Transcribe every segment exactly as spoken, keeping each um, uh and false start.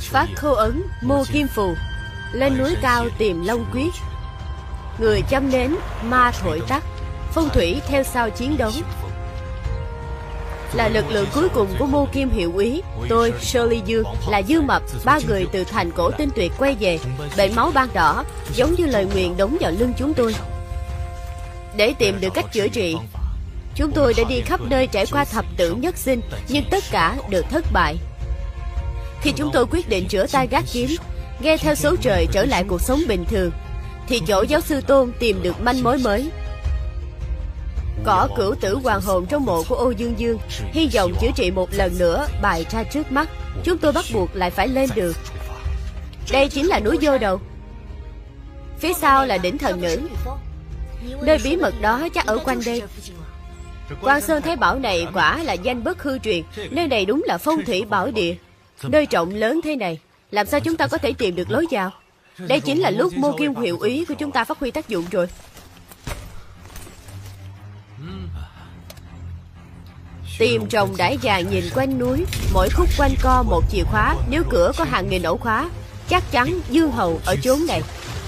Phát khâu ấn Mô Kim Phù, lên núi cao tìm Long Quyết. Người châm nến, ma thổi tắt. Phong thủy theo sao chiến đấu. Là lực lượng cuối cùng của Mô Kim hiệu úy. Tôi, Shirley Dương, là Dư Mập. Ba người từ thành cổ tinh tuyệt quay về. Bệnh máu ban đỏ giống như lời nguyền đóng vào lưng chúng tôi. Để tìm được cách chữa trị, chúng tôi đã đi khắp nơi, trải qua thập tử nhất sinh, nhưng tất cả đều thất bại. Khi chúng tôi quyết định chữa tay gác kiếm, nghe theo số trời trở lại cuộc sống bình thường, thì chỗ giáo sư Tôn tìm được manh mối mới. Cỏ cửu tử hoàng hồn trong mộ của Âu Dương Dương, hy vọng chữa trị một lần nữa bày ra trước mắt. Chúng tôi bắt buộc lại phải lên đường. Đây chính là núi Vô Đầu. Phía sau là đỉnh Thần Nữ. Nơi bí mật đó chắc ở quanh đây. Quan Sơn Thái Bảo này quả là danh bất hư truyền. Nơi này đúng là phong thủy bảo địa. Nơi rộng lớn thế này, làm sao chúng ta có thể tìm được lối vào? Đây chính là lúc Mô Kim hiệu úy của chúng ta phát huy tác dụng rồi. Tìm trồng đãi vàng nhìn quanh núi, mỗi khúc quanh co một chìa khóa. Nếu cửa có hàng nghìn ổ khóa, chắc chắn Dương Hầu ở chốn này.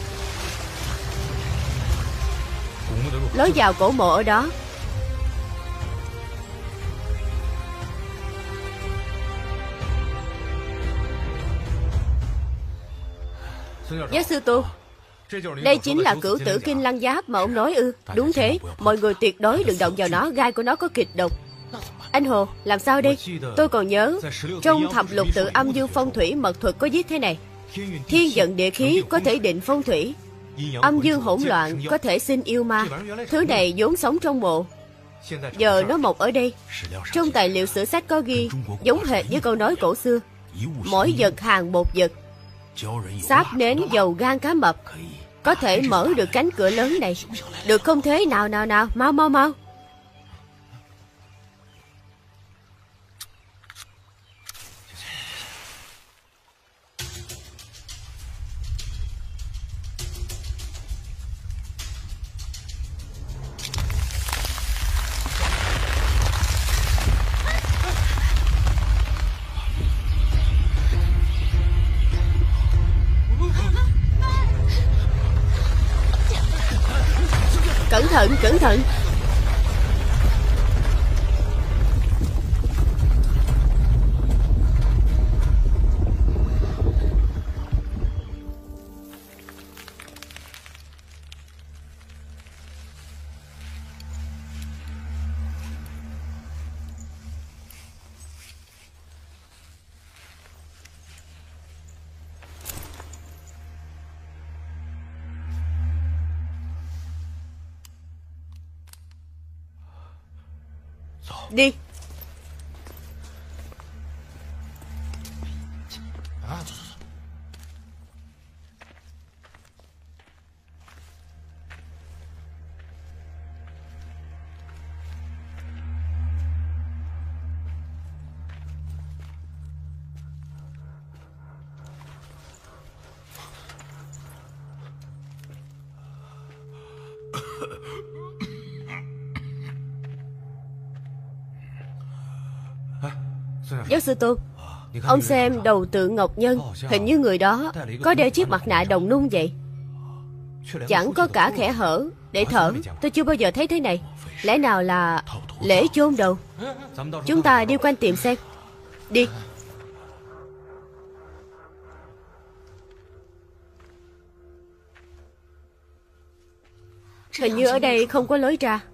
Lối vào cổ mộ ở đó. Giáo sư Tô, đây chính là cửu tử kim lăng giáp mà ông nói ư? Đúng thế, mọi người tuyệt đối đừng động vào nó, gai của nó có kịch độc. Anh Hồ, làm sao đây? Tôi còn nhớ, trong thập lục tự âm dương phong thủy mật thuật có viết thế này: thiên vận địa khí có thể định phong thủy, âm dương hỗn loạn có thể sinh yêu ma. Thứ này vốn sống trong mộ, giờ nó mọc ở đây. Trong tài liệu sử sách có ghi, giống hệt với câu nói cổ xưa: mỗi vật hàng một vật. Sáp nến dầu gan cá mập có thể mở được cánh cửa lớn này. Được không thế? Nào nào nào, mau mau mau. Cẩn thận, cẩn thận. Đi. Giáo sư Tôn, ông xem đầu tượng Ngọc Nhân, hình như người đó có đeo chiếc mặt nạ đồng nung vậy. Chẳng có cả kẽ hở để thở. Tôi chưa bao giờ thấy thế này. Lẽ nào là lễ chôn đầu? Chúng ta đi quanh tìm xem. Đi. Hình như ở đây không có lối ra.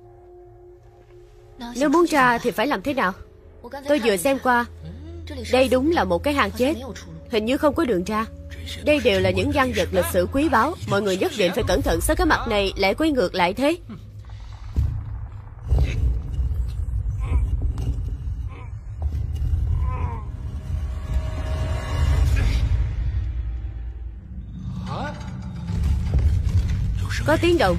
Nếu muốn ra thì phải làm thế nào? Tôi vừa xem qua, đây đúng là một cái hang chết. Hình như không có đường ra. Đây đều là những văn vật lịch sử quý báu. Mọi người nhất định phải cẩn thận. Sao cái mặt này lại quay ngược lại thế? Có tiếng động.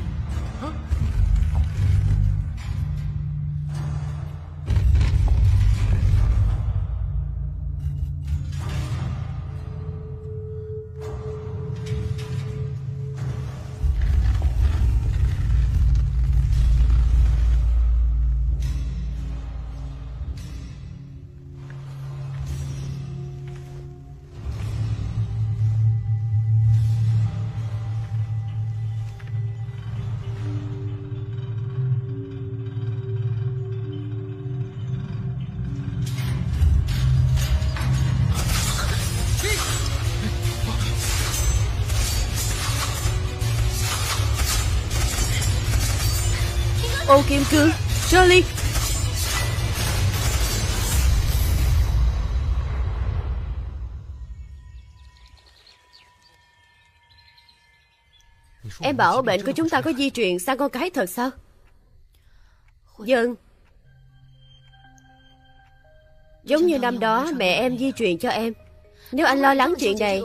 Ô kim cương, Shirley. Em bảo bệnh của chúng ta có di truyền sang con cái thật sao? Vâng. Giống như năm đó mẹ em di truyền cho em. Nếu anh lo lắng chuyện này,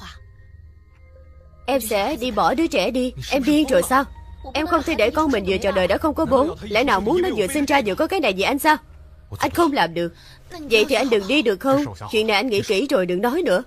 em sẽ đi bỏ đứa trẻ đi. Em điên rồi sao? Em không thể để con mình vừa chào đời đã không có bố. Lẽ nào muốn nó vừa sinh ra vừa có cái này gì anh sao? Anh không làm được. Vậy thì anh đừng đi được không? Chuyện này anh nghĩ kỹ rồi đừng nói nữa.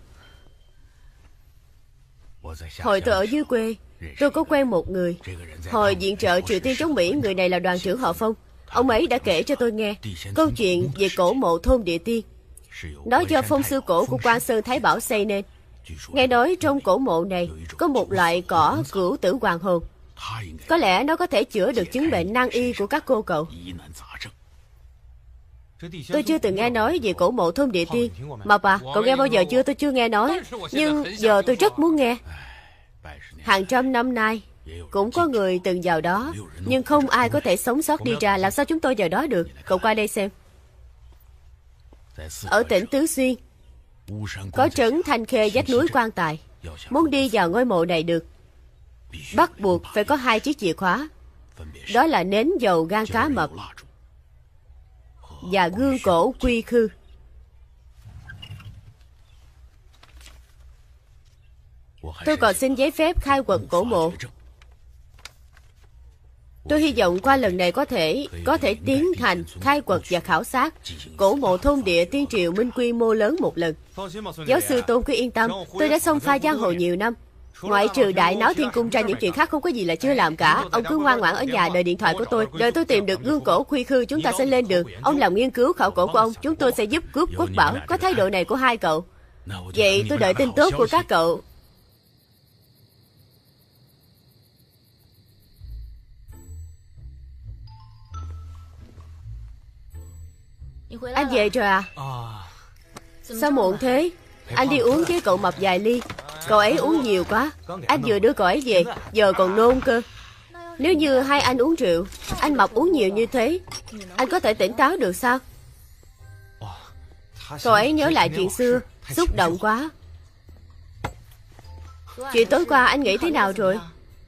Hồi tôi ở dưới quê, tôi có quen một người. Hồi viện trợ Triều Tiên chống Mỹ, người này là đoàn trưởng họ Phong. Ông ấy đã kể cho tôi nghe câu chuyện về cổ mộ thôn Địa Tiên. Nó do phong sư cổ của Quan Sơn Thái Bảo xây nên. Nghe nói trong cổ mộ này có một loại cỏ cửu tử hoàng hồn. Có lẽ nó có thể chữa được chứng bệnh nan y của các cô cậu. Tôi chưa từng nghe nói về cổ mộ thôn Địa Tiên. Mập à, cậu nghe bao giờ chưa? Tôi chưa nghe nói. Nhưng giờ tôi rất muốn nghe. Hàng trăm năm nay cũng có người từng vào đó, nhưng không ai có thể sống sót đi ra. Làm sao chúng tôi vào đó được? Cậu qua đây xem. Ở tỉnh Tứ Xuyên có trấn Thanh Khê vách núi Quan Tài. Muốn đi vào ngôi mộ này được, bắt buộc phải có hai chiếc chìa khóa. Đó là nến dầu gan cá mập và gương cổ quy khư. Tôi còn xin giấy phép khai quật cổ mộ. Tôi hy vọng qua lần này có thể có thể tiến hành khai quật và khảo sát cổ mộ thôn Địa Tiên triều minh quy mô lớn một lần. Giáo sư Tôn cứ yên tâm, tôi đã xông pha giang hồ nhiều năm. Ngoại trừ đại náo thiên cung ra, những chuyện khác không có gì là chưa làm cả. Ông cứ ngoan ngoãn ở nhà đợi điện thoại của tôi. Đợi tôi tìm được gương cổ quy khư, chúng ta sẽ lên đường. Ông làm nghiên cứu khảo cổ của ông, chúng tôi sẽ giúp cướp quốc bảo. Có thái độ này của hai cậu, vậy tôi đợi tin tốt của các cậu. Anh về rồi à? Sao muộn thế? Anh đi uống với cậu mập vài ly. Cậu ấy uống nhiều quá. Anh vừa đưa cậu ấy về, giờ còn nôn cơ. Nếu như hai anh uống rượu, anh mập uống nhiều như thế, anh có thể tỉnh táo được sao? Cậu ấy nhớ lại chuyện xưa, xúc động quá. Chuyện tối qua anh nghĩ thế nào rồi?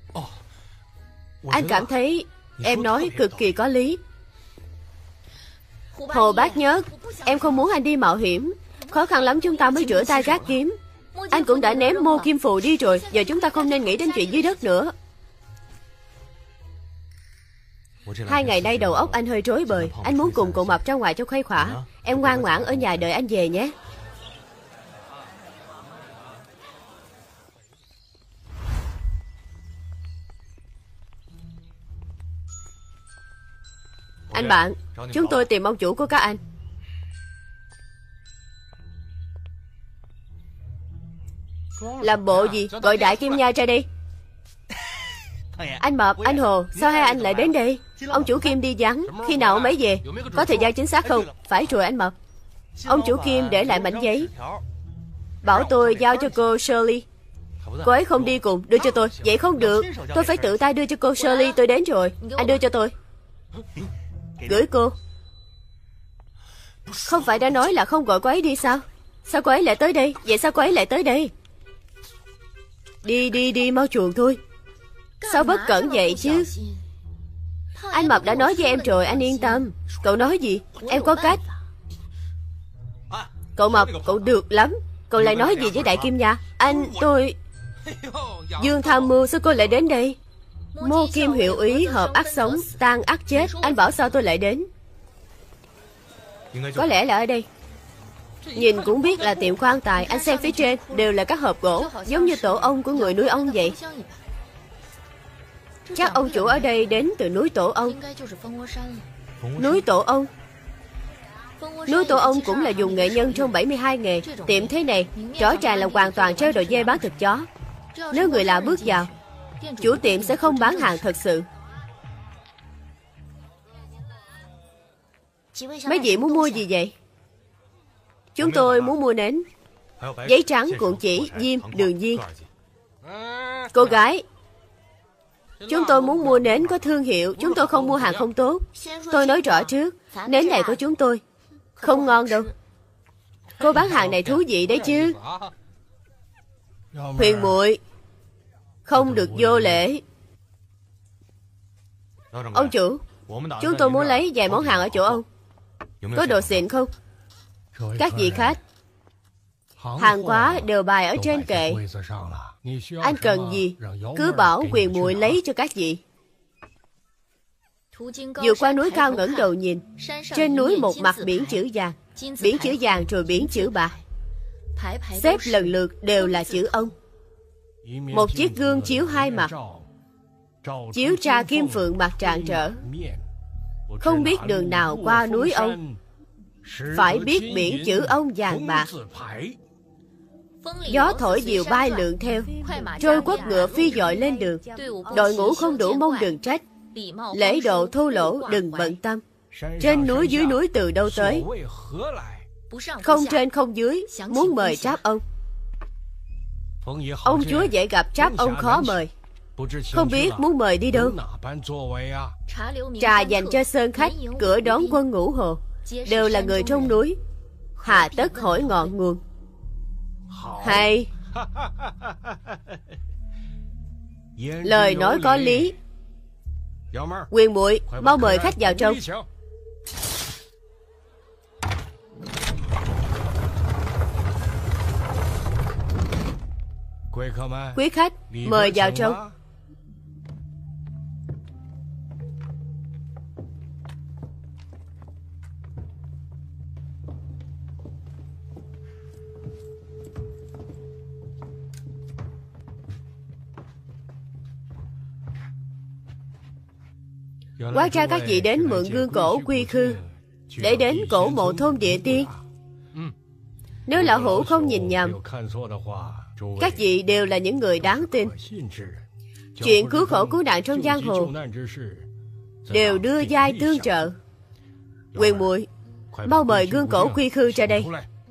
Anh cảm thấy em nói cực kỳ có lý. Hồ Bác Nhớt, em không muốn anh đi mạo hiểm. Khó khăn lắm chúng ta mới rửa tay gác kiếm. Anh cũng đã ném mô kim phù đi rồi. Giờ chúng ta không nên nghĩ đến chuyện dưới đất nữa. Hai ngày nay đầu óc anh hơi rối bời. Anh muốn cùng cậu mập ra ngoài cho khuây khỏa. Em ngoan ngoãn ở nhà đợi anh về nhé. Anh bạn, chúng tôi tìm ông chủ của các anh. Làm bộ gì? Gọi Đại Kim Nha ra đây. Anh Mập, anh Hồ, sao hai anh lại đến đây? Ông chủ Kim đi vắng. Khi nào ông ấy về? Có thời gian chính xác không? Phải rồi anh Mập. Ông chủ Kim để lại mảnh giấy, bảo tôi giao cho cô Shirley. Cô ấy không đi cùng, đưa cho tôi. Vậy không được, tôi phải tự tay đưa cho cô Shirley. Tôi đến rồi. Anh đưa cho tôi. Gửi cô. Không phải đã nói là không gọi cô ấy đi sao? Sao cô ấy lại tới đây? Vậy sao cô ấy lại tới đây? Đi đi đi, mau chuồn thôi. Sao bất cẩn vậy chứ? Anh Mập đã nói với em rồi, anh yên tâm. Cậu nói gì? Em có cách. Cậu Mập, cậu được lắm. Cậu lại nói gì với Đại Kim Nha? Anh, tôi... Dương tham mưu, sao cô lại đến đây? Mô Kim hiệu úy hợp ác sống, tan ác chết. Anh bảo sao tôi lại đến? Có lẽ là ở đây. Nhìn cũng biết là tiệm quan tài. Anh xem phía trên, đều là các hộp gỗ, giống như tổ ong của người nuôi ong vậy. Chắc ông chủ ở đây đến từ núi Tổ Ong. Núi Tổ Ong. Núi Tổ Ong cũng là dùng nghệ nhân trong bảy mươi hai nghề. Tiệm thế này, rõ ràng là hoàn toàn treo đồ dê bán thịt chó. Nếu người lạ bước vào, chủ tiệm sẽ không bán hàng thật sự. Mấy vị muốn mua gì vậy? Chúng tôi muốn mua nến, giấy trắng, cuộn chỉ, diêm, đường diên. Cô gái, Chúng tôi muốn mua nến có thương hiệu. Chúng tôi không mua hàng không tốt. Tôi nói rõ trước, nến này của chúng tôi không ngon đâu. Cô bán hàng này thú vị đấy chứ. Huyền muội, không được vô lễ. Ông chủ, chúng tôi muốn lấy vài món hàng ở chỗ ông. Có đồ xịn không? Các vị khách, hàng hóa đều bày ở trên kệ. Anh cần gì cứ bảo Huyền muội lấy cho các vị. Vượt qua núi cao ngẩng đầu nhìn, trên núi một mặt biển chữ vàng, biển chữ vàng rồi biển chữ bạc, xếp lần lượt đều là chữ ông. Một chiếc gương chiếu hai mặt, chiếu ra kim phượng mặt rạng rỡ. Không biết đường nào qua núi ông, phải biết biển chữ ông vàng bạc. Gió thổi diều bay lượn theo, trôi quất ngựa phi dội lên đường. Đội ngũ không đủ mong đừng trách, lễ độ thô lỗ đừng bận tâm. Trên núi dưới núi từ đâu tới, không trên không dưới, muốn mời tráp ông. Ông chúa dễ gặp, tráp ông khó mời. Không biết muốn mời đi đâu. Trà dành cho sơn khách, cửa đón quân ngũ hồ, đều là người trong núi, hà tất hỏi ngọn nguồn. Hay. Lời nói có lý. Huyền muội, mau mời khách vào trong. Quý khách, mời vào trong. Hóa ra các vị đến mượn gương cổ quy khư để đến cổ mộ thôn địa tiên. Nếu lão hữu không nhìn nhầm, các vị đều là những người đáng tin. Chuyện cứu khổ cứu nạn trong giang hồ đều đưa vai tương trợ. Huyền muội, mau mời gương cổ quy khư ra đây.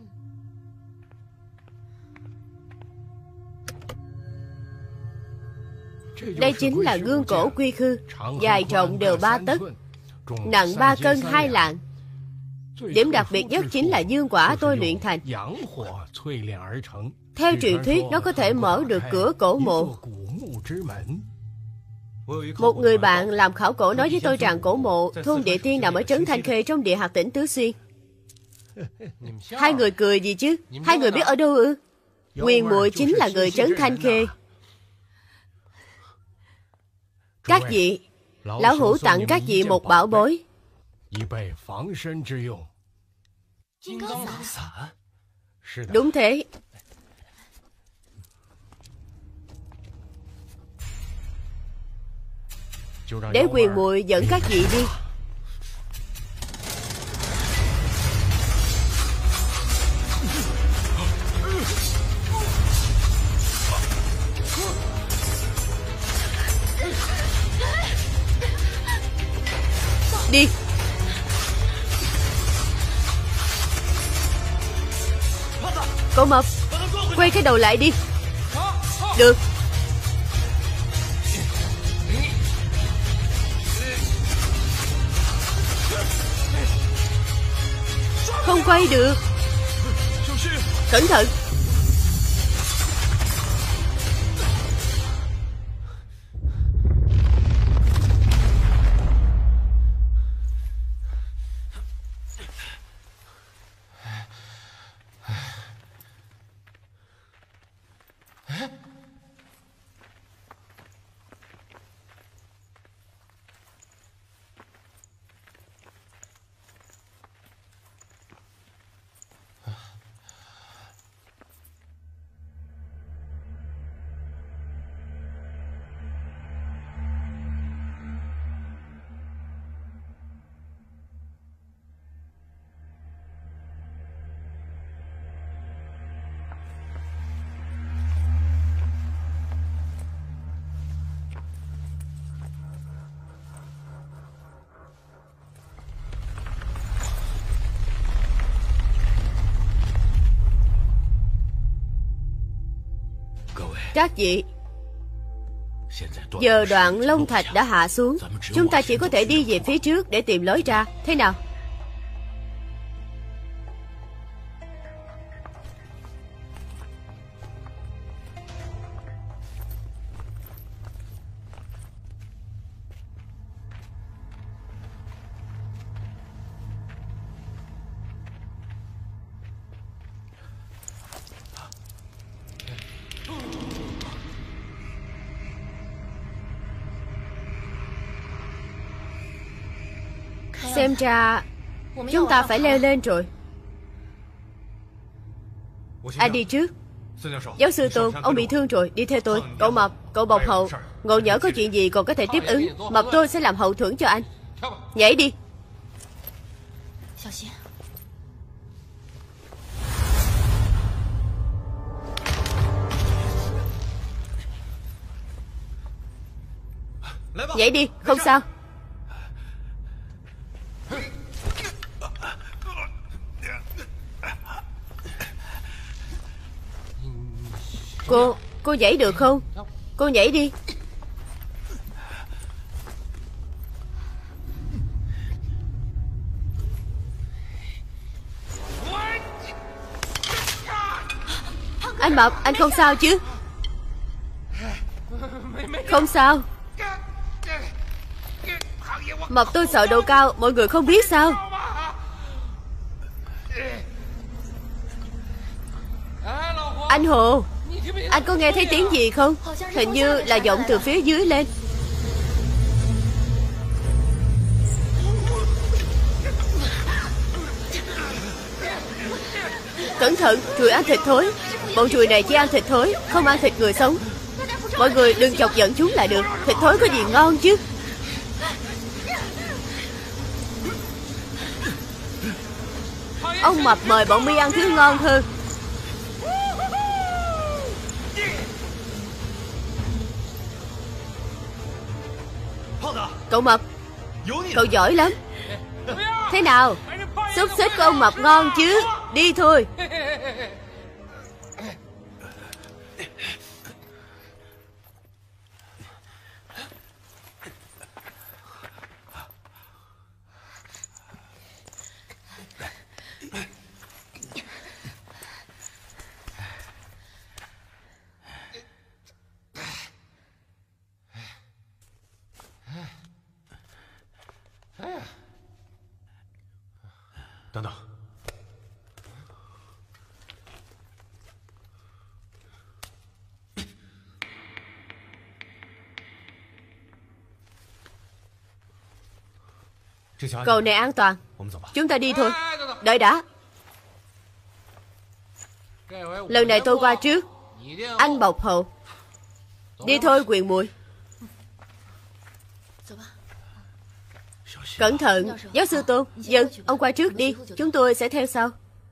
Đây chính là gương cổ quy khư, dài rộng đều ba tấc, nặng ba cân hai lạng. Điểm đặc biệt nhất chính là dương quả tôi luyện thành. Theo truyền thuyết, nó có thể mở được cửa cổ mộ. Một người bạn làm khảo cổ nói với tôi rằng cổ mộ thôn địa tiên nằm ở trấn Thanh Khê trong địa hạt tỉnh Tứ Xuyên. Hai người cười gì chứ? Hai người biết ở đâu ư? Huyền muội chính là người trấn Thanh Khê. Các vị, lão hữu tặng các vị một bảo bối. Đúng thế. Để Huyền muội dẫn các vị đi. Đi. Cậu Mập, quay cái đầu lại đi. Được. Không quay được. Cẩn thận. Các vị, Giờ đoạn Long Thạch đã hạ xuống, chúng ta chỉ có thể đi về phía trước để tìm lối ra. Thế nào? Xem ra chúng ta phải leo lên rồi. Anh đi trước. Giáo sư Tôn, ông bị thương rồi, đi theo tôi. Cậu Mập, cậu Bọc Hậu, ngộ nhỡ có chuyện gì còn có thể tiếp ứng. Mập tôi sẽ làm hậu thuẫn cho anh. Nhảy đi. Nhảy đi, không sao. Cô, cô nhảy được không? Cô nhảy đi. Anh Mập, anh không sao chứ? Không sao. Mập tôi sợ độ cao, mọi người không biết sao? Anh Hồ, anh có nghe thấy tiếng gì không? Hình như là giọng từ phía dưới lên. Cẩn thận, ruồi ăn thịt thối. Bọn ruồi này chỉ ăn thịt thối, không ăn thịt người sống. Mọi người đừng chọc giận chúng là được. Thịt thối có gì ngon chứ? Ông Mập mời bọn mi ăn thứ ngon hơn. Cậu Mập, cậu giỏi lắm. Thế nào, xúc xích của ông Mập ngon chứ? Đi thôi. Cầu này an toàn. Chúng ta đi thôi. Đợi đã. Lần này tôi qua trước. Anh Bọc Hậu. Đi thôi Quyền Muội. Cẩn thận. Giáo sư Tôn. Dân, ông qua trước đi. Chúng tôi sẽ theo sau.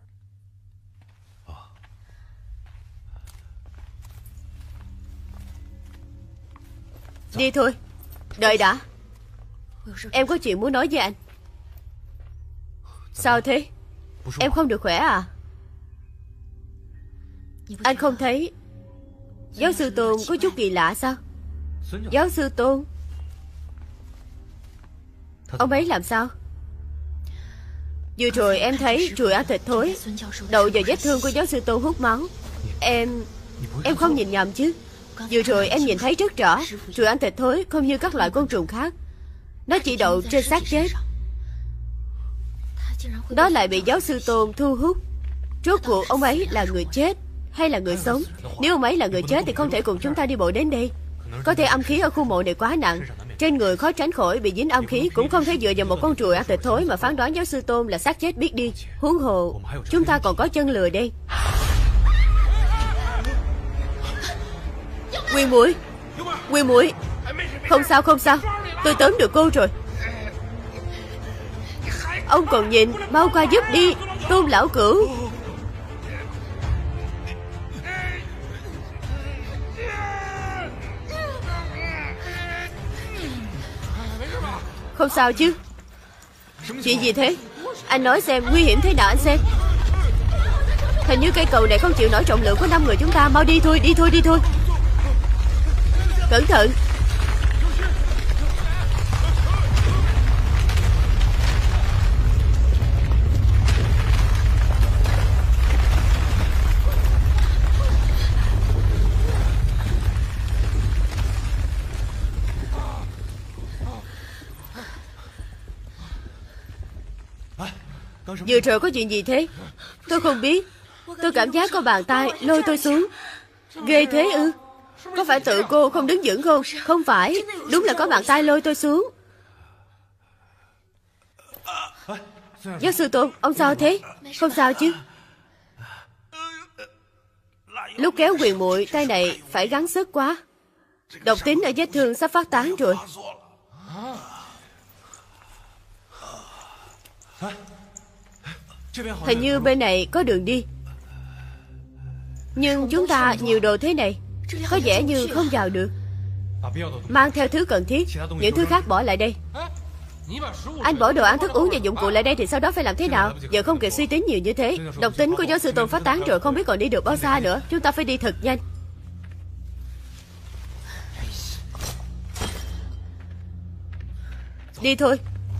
Đi thôi. Đợi đã. Em có chuyện muốn nói với anh. Sao thế? Em không được khỏe à? Anh không thấy giáo sư Tôn có chút kỳ lạ sao? Giáo sư Tôn, ông ấy làm sao? Vừa rồi em thấy ruồi ăn thịt thối đậu vào vết thương của giáo sư Tôn hút máu. Em... Em không nhìn nhầm chứ? Vừa rồi em nhìn thấy rất rõ. Ruồi ăn thịt thối không như các loại côn trùng khác. Nó chỉ đậu trên xác chết. Đó lại bị giáo sư Tôn thu hút. Rốt cuộc ông ấy là người chết hay là người sống? Nếu ông ấy là người chết thì không thể cùng chúng ta đi bộ đến đây. Có thể âm khí ở khu mộ này quá nặng, trên người khó tránh khỏi bị dính âm khí. Cũng không thể dựa vào một con ruồi ăn thịt thối mà phán đoán giáo sư Tôn là xác chết biết đi. Huống hồ chúng ta còn có chân lừa đây. Quyền Muội, Quyền Muội, không sao không sao, tôi tóm được cô rồi. Ông còn nhìn, mau qua giúp đi. Tôn lão cửu. Không sao chứ? Chuyện gì thế? Anh nói xem, nguy hiểm thế nào anh xem. Hình như cây cầu này không chịu nổi trọng lượng của năm người chúng ta. Mau đi thôi, đi thôi, đi thôi. Cẩn thận. Vừa rồi có chuyện gì thế? Tôi không biết. Tôi cảm giác có bàn tay lôi tôi xuống. Ghê thế ư? Có phải tự cô không đứng vững không? Không phải. Đúng là có bàn tay lôi tôi xuống. Giáo sư Tôn, ông sao thế? Không sao chứ? Lúc kéo quyền muội, tay này phải gắng sức quá. Độc tính ở vết thương sắp phát tán rồi. Hình như bên này có đường đi. Nhưng chúng ta nhiều đồ thế này, có vẻ như không vào được. Mang theo thứ cần thiết, những thứ khác bỏ lại đây. Anh bỏ đồ ăn thức uống và dụng cụ lại đây thì sau đó phải làm thế nào? Giờ không kịp suy tính nhiều như thế. Độc tính của giáo sư Tôn phát tán rồi, không biết còn đi được bao xa nữa. Chúng ta phải đi thật nhanh. Đi thôi.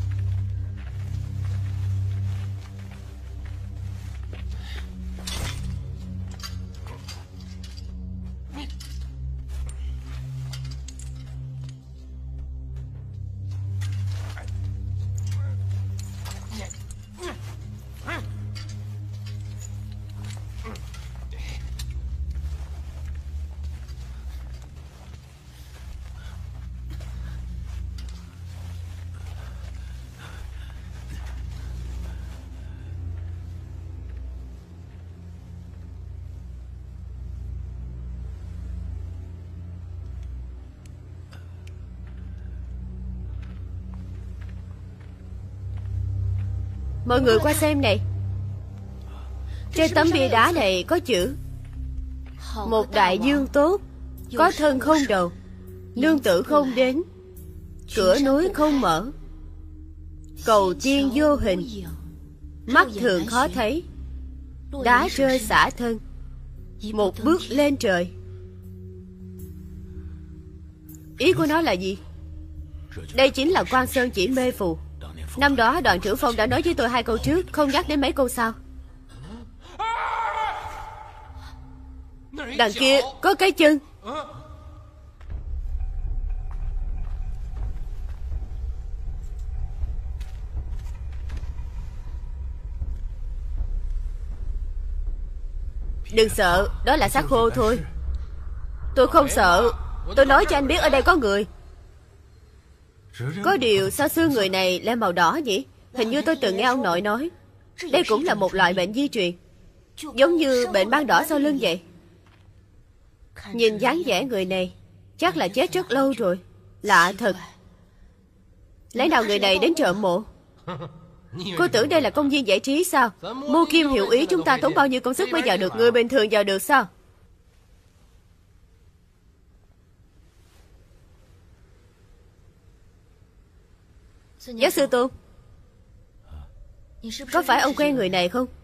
Mọi người qua xem này. Trên tấm bia đá này có chữ: một đại dương tốt, có thân không đầu, nương tử không đến, cửa núi không mở, cầu tiên vô hình, mắt thường khó thấy, đá rơi xả thân, một bước lên trời. Ý của nó là gì? Đây chính là Quan Sơn Chỉ mê phù. Năm đó đoàn trưởng Phong đã nói với tôi hai câu trước, không nhắc đến mấy câu sau. Đằng kia có cái chân. Đừng sợ, đó là xác khô thôi. Tôi không sợ. Tôi nói cho anh biết ở đây có người. Có điều sao xương người này lên màu đỏ nhỉ? Hình như tôi từng nghe ông nội nói. Đây cũng là một loại bệnh di truyền, giống như bệnh ban đỏ sau lưng vậy. Nhìn dáng vẻ người này chắc là chết rất lâu rồi. Lạ thật. Lẽ nào người này đến trộm mộ? Cô tưởng đây là công viên giải trí sao? Mưu Kim hiểu ý chúng ta tốn bao nhiêu công sức mới vào được, người bình thường vào được sao? Giáo sư Tôn, có phải ông quen người này không?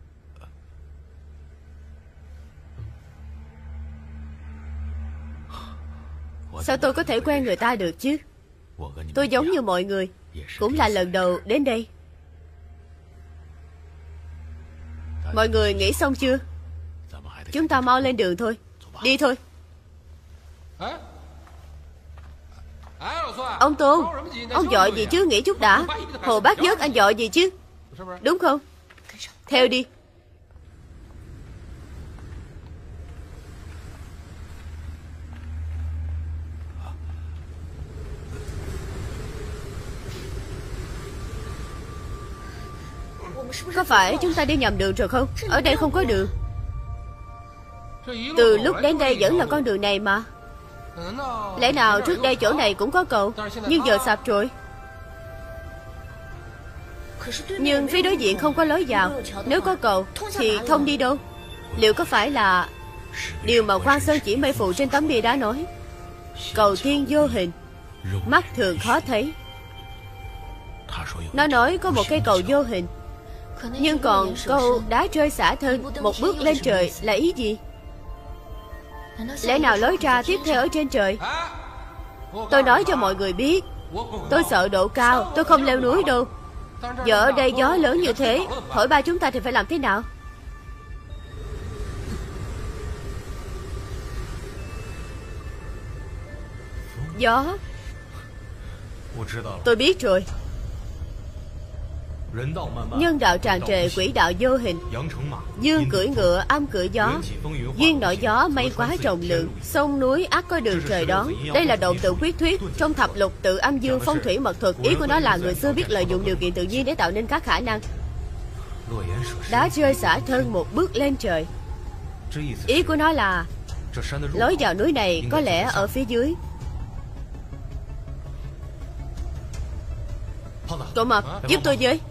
Sao tôi có thể quen người ta được chứ? Tôi giống như mọi người, cũng là lần đầu đến đây. Mọi người nghĩ xong chưa? Chúng ta mau lên đường thôi. Đi thôi. Ông Tôn, ông dội gì chứ, nghĩ chút đã. Hồ Bác Vất anh dội gì chứ? Đúng không? Theo đi. Có phải chúng ta đi nhầm đường rồi không? Ở đây không có đường. Từ lúc đến đây vẫn là con đường này mà. Lẽ nào trước đây chỗ này cũng có cầu, nhưng giờ sập rồi. Nhưng phía đối diện không có lối vào. Nếu có cầu thì thông đi đâu? Liệu có phải là điều mà Quan Sơn Chỉ mê phù trên tấm bia đá nói? Cầu tiên vô hình, mắt thường khó thấy. Nó nói có một cây cầu vô hình, nhưng còn câu đá rơi xả thân, một bước lên trời là ý gì? Lẽ nào lối ra tiếp theo ở trên trời? Tôi nói cho mọi người biết, tôi sợ độ cao, tôi không leo núi đâu. Giờ ở đây gió lớn như thế, hỏi ba chúng ta thì phải làm thế nào? Gió. Tôi biết rồi. Nhân đạo tràn trề, quỷ đạo vô hình. Dương cưỡi ngựa, âm cưỡi gió. Duyên nội gió, mây quá rộng lượng. Sông núi ắt có đường trời đón. Đây là động tự quyết thuyết trong thập lục tự âm dương phong thủy mật thuật. Ý của nó là người xưa biết lợi dụng điều kiện tự nhiên để tạo nên các khả năng. Đá rơi xả thân một bước lên trời. Ý của nó là lối vào núi này có lẽ ở phía dưới. Cậu Mập, giúp tôi với.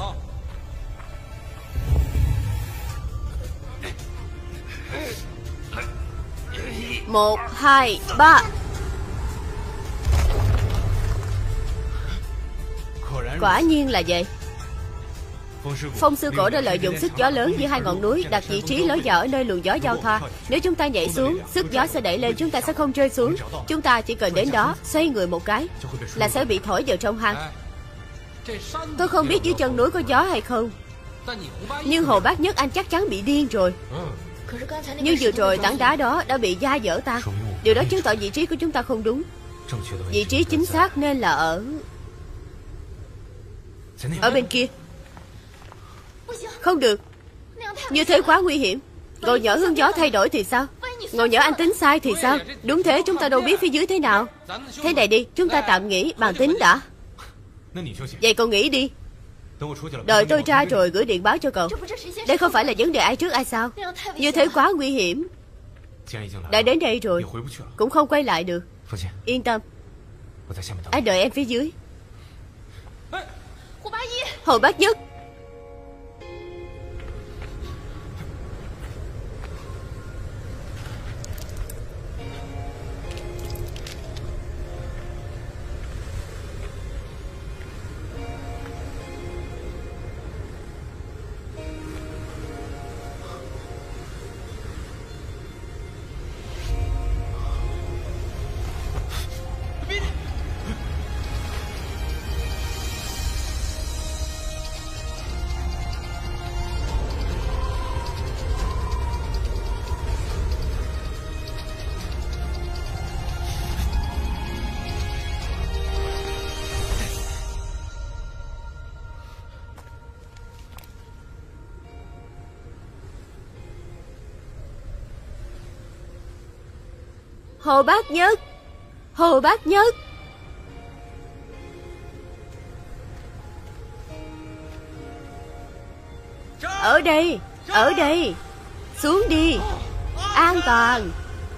Một, hai, ba. Quả nhiên là vậy. Phong sư cổ đã lợi dụng sức gió lớn giữa hai ngọn núi, đặt vị trí lối vào ở nơi luồng gió giao thoa. Nếu chúng ta nhảy xuống, sức gió sẽ đẩy lên, chúng ta sẽ không rơi xuống. Chúng ta chỉ cần đến đó, xoay người một cái là sẽ bị thổi vào trong hang. Tôi không biết dưới chân núi có gió hay không, nhưng Hồ Bác Nhất Anh chắc chắn bị điên rồi. Nhưng vừa rồi tảng đá đó đã bị da dở tan. Điều đó chứng tỏ vị trí của chúng ta không đúng. Vị trí chính xác nên là ở Ở bên kia. Không được, như thế quá nguy hiểm. Ngồi nhỡ hướng gió thay đổi thì sao? Ngồi nhỡ anh tính sai thì sao? Đúng thế, chúng ta đâu biết phía dưới thế nào. Thế này đi, chúng ta tạm nghỉ bàn tính đã. Vậy cậu nghĩ đi. Đợi tôi ra rồi gửi điện báo cho cậu. Đây không phải là vấn đề ai trước ai sau. Như thế quá nguy hiểm. Đã đến đây rồi, cũng không quay lại được. Yên tâm, anh đợi em phía dưới. Hồ Bác Nhất. Hồ Bác Nhất. Hồ Bác Nhất. Ở đây, ở đây. Xuống đi. An toàn.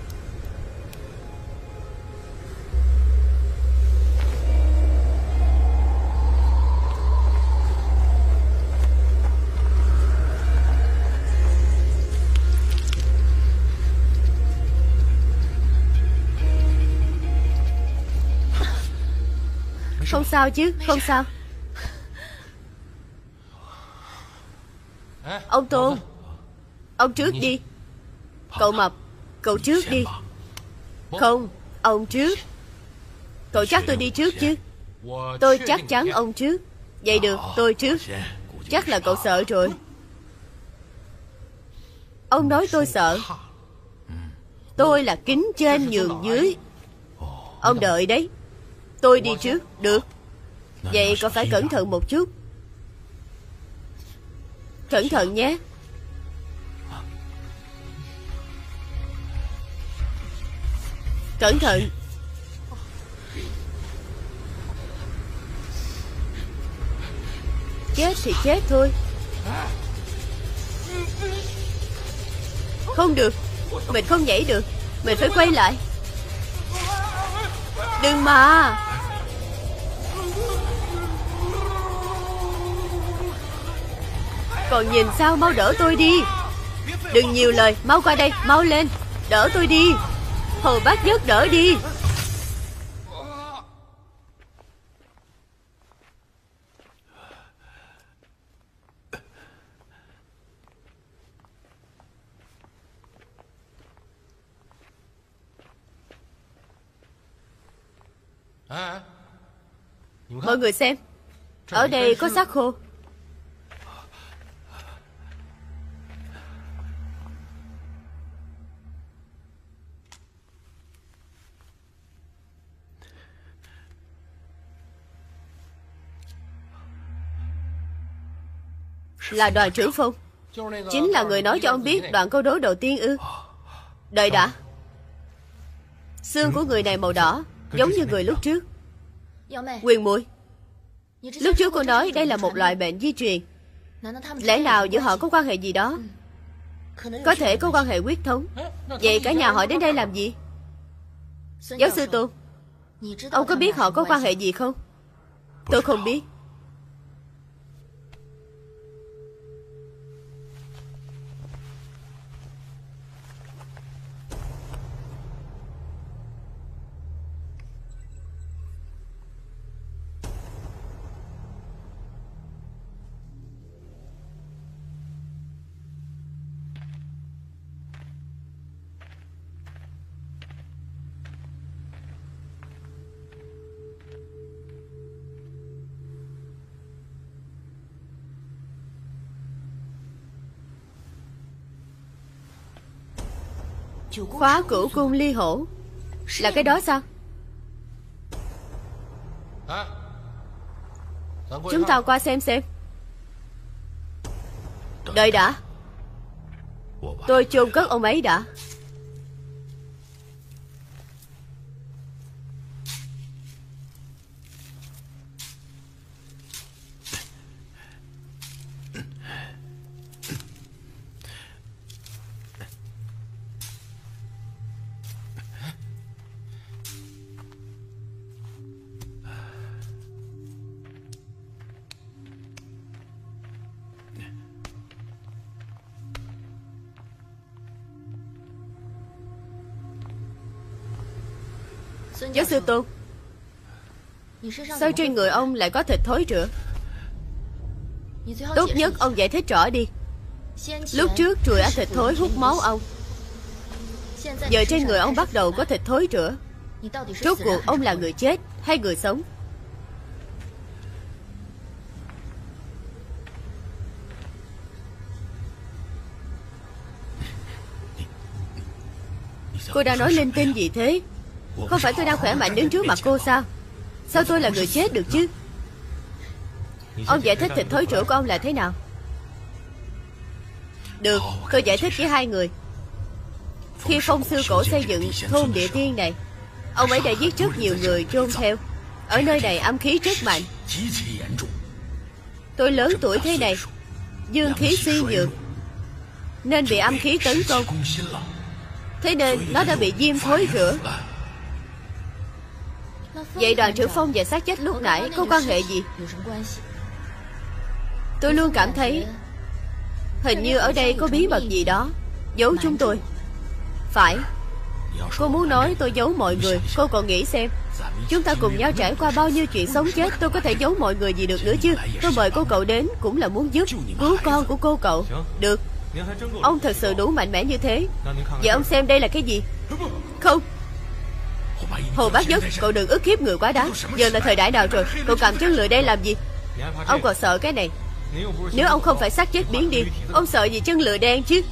Không sao chứ, không sao. Ông Tôn, ông trước đi. Cậu Mập, cậu trước đi. Không, ông trước. Cậu chắc tôi đi trước chứ? Tôi chắc chắn ông trước. Vậy được, tôi trước. Chắc là cậu sợ rồi. Ông nói tôi sợ. Tôi là kính trên nhường dưới. Ông đợi đấy. Tôi đi trước, được. Vậy cậu phải cẩn thận một chút. Cẩn thận nhé. Cẩn thận. Chết thì chết thôi. Không được, mình không nhảy được. Mình phải quay lại. Đừng mà. Còn nhìn sao, mau đỡ tôi đi. Đừng nhiều lời, mau qua đây, mau lên. Đỡ tôi đi. Hồ Bác Nhất đỡ đi. Mọi người xem, ở đây có xác khô. Là Đoàn trưởng Phong. Chính là người nói cho ông biết đoạn câu đố đầu tiên ư? Đợi đã. Xương của người này màu đỏ, giống như người lúc trước. Quyền muội, lúc trước cô nói đây là một loại bệnh di truyền. Lẽ nào giữa họ có quan hệ gì đó? Có thể có quan hệ huyết thống. Vậy cả nhà họ đến đây làm gì? Giáo sư Tôn, ông có biết họ có quan hệ gì không? Tôi không biết. Khóa cửu cung ly hổ. Là cái đó sao? Chúng ta qua xem xem. Đợi đã. Tôi chôn cất ông ấy đã. Giáo sư Tôn, sao trên người ông lại có thịt thối rữa? Tốt nhất ông giải thích rõ đi. Lúc trước trùi ăn thịt thối hút máu ông, giờ trên người ông bắt đầu có thịt thối rữa. Rốt cuộc ông là người chết hay người sống? Cô đang nói linh tinh gì thế? Không phải tôi đang khỏe mạnh đứng trước mặt cô sao? Sao tôi là người chết được chứ? Ông giải thích thịt thối rữa của ông là thế nào? Được, tôi giải thích với hai người. Khi Phong sư cổ xây dựng thôn Địa Tiên này, ông ấy đã giết rất nhiều người chôn theo. Ở nơi này âm khí rất mạnh. Tôi lớn tuổi thế này, dương khí suy nhược, nên bị âm khí tấn công. Thế nên nó đã bị viêm thối rữa. Vậy Đoàn trưởng Phong và xác chết lúc nãy có quan hệ gì? Tôi luôn cảm thấy hình như ở đây có bí mật gì đó giấu chúng tôi. Phải. Cô muốn nói tôi giấu mọi người. Cô còn nghĩ xem, chúng ta cùng nhau trải qua bao nhiêu chuyện sống chết, tôi có thể giấu mọi người gì được nữa chứ? Tôi mời cô cậu đến cũng là muốn giúp cứu con của cô cậu. Được. Ông thật sự đủ mạnh mẽ như thế. Vậy ông xem đây là cái gì? Không. Hồ Bác Nhất, cậu đừng ức hiếp người quá đáng. Giờ là thời đại nào rồi? Cậu cầm chân lừa đen làm gì? Ông còn sợ cái này? Nếu ông không phải xác chết biến đi, ông sợ gì chân lừa đen chứ?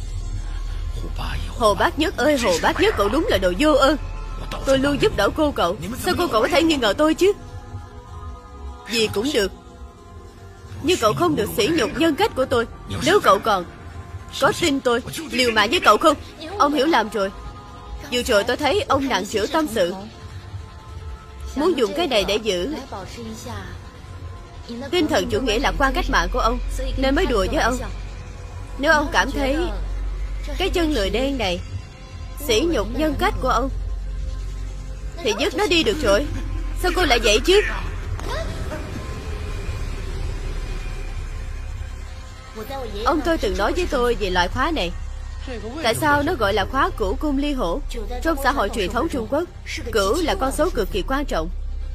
Hồ Bác Nhất ơi, Hồ Bác Nhất, cậu đúng là đồ vô ơn. Tôi luôn giúp đỡ cô cậu, sao cô cậu có thể nghi ngờ tôi chứ? Gì cũng được, nhưng cậu không được sỉ nhục nhân cách của tôi. Nếu cậu còn có tin tôi liều mạng với cậu không? Ông hiểu lầm rồi. Vừa rồi tôi thấy ông nặng trĩu tâm sự, muốn dùng cái này để giữ tinh thần chủ nghĩa lạc quan cách mạng của ông, nên mới đùa với ông. Nếu ông cảm thấy cái chân lười đen này sỉ nhục nhân cách của ông thì dứt nó đi được rồi. Sao cô lại vậy chứ? Ông tôi từng nói với tôi về loại khóa này. Tại sao nó gọi là khóa cửu cung ly hổ? Trong xã hội truyền thống Trung Quốc, cửu là con số cực kỳ quan trọng.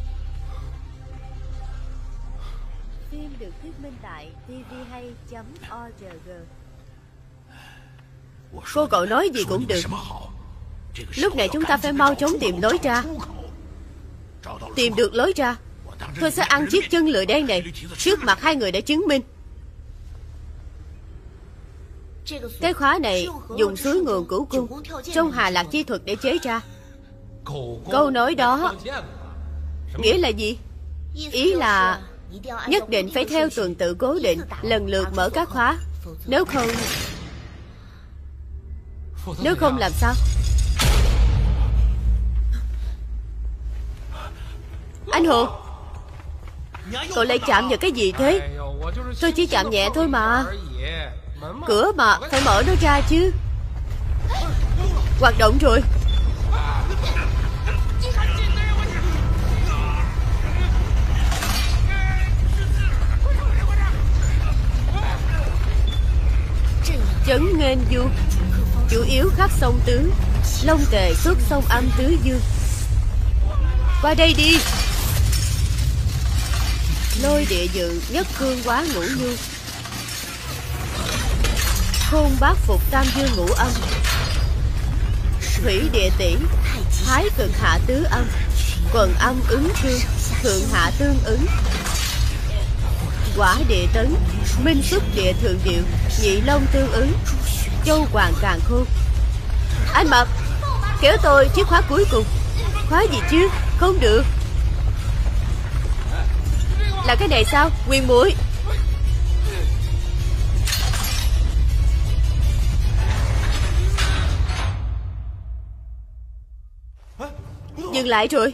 Phim được thuyết minh tại tê vê hay chấm o rờ giê. Cô cậu nói gì cũng được. Lúc này chúng ta phải mau chóng tìm lối ra. tìm được lối ra, tôi sẽ ăn chiếc chân lừa đen này trước mặt hai người đã chứng minh. Cái khóa này dùng suối nguồn cửu cung, trong Hà Lạc chi thuật để chế ra. Câu nói đó nghĩa là gì? Ý là nhất định phải theo tuần tự cố định, lần lượt mở các khóa. Nếu không... Nếu không làm sao? Anh Hồ, cậu lại chạm vào cái gì thế? Tôi chỉ chạm nhẹ thôi mà. Cửa mà, phải mở nó ra chứ. Hoạt động rồi. Trấn nghênh du, chủ yếu khắc sông tứ, long tề xuất sông âm tứ dương. Qua đây đi. Lôi địa dự, nhất cương quá ngũ nhu, khôn bát phục tam dương ngũ âm, thủy địa tỷ, thái cực hạ tứ âm, quần âm ứng thương, thượng hạ tương ứng, quả địa tấn, minh xuất địa thượng diệu, nhị long tương ứng, châu hoàng càn khôn. Anh Mập, kéo tôi chiếc khóa cuối cùng. Khóa gì chứ? Không được. Là cái này sao? Nguyên muội. Dừng lại rồi.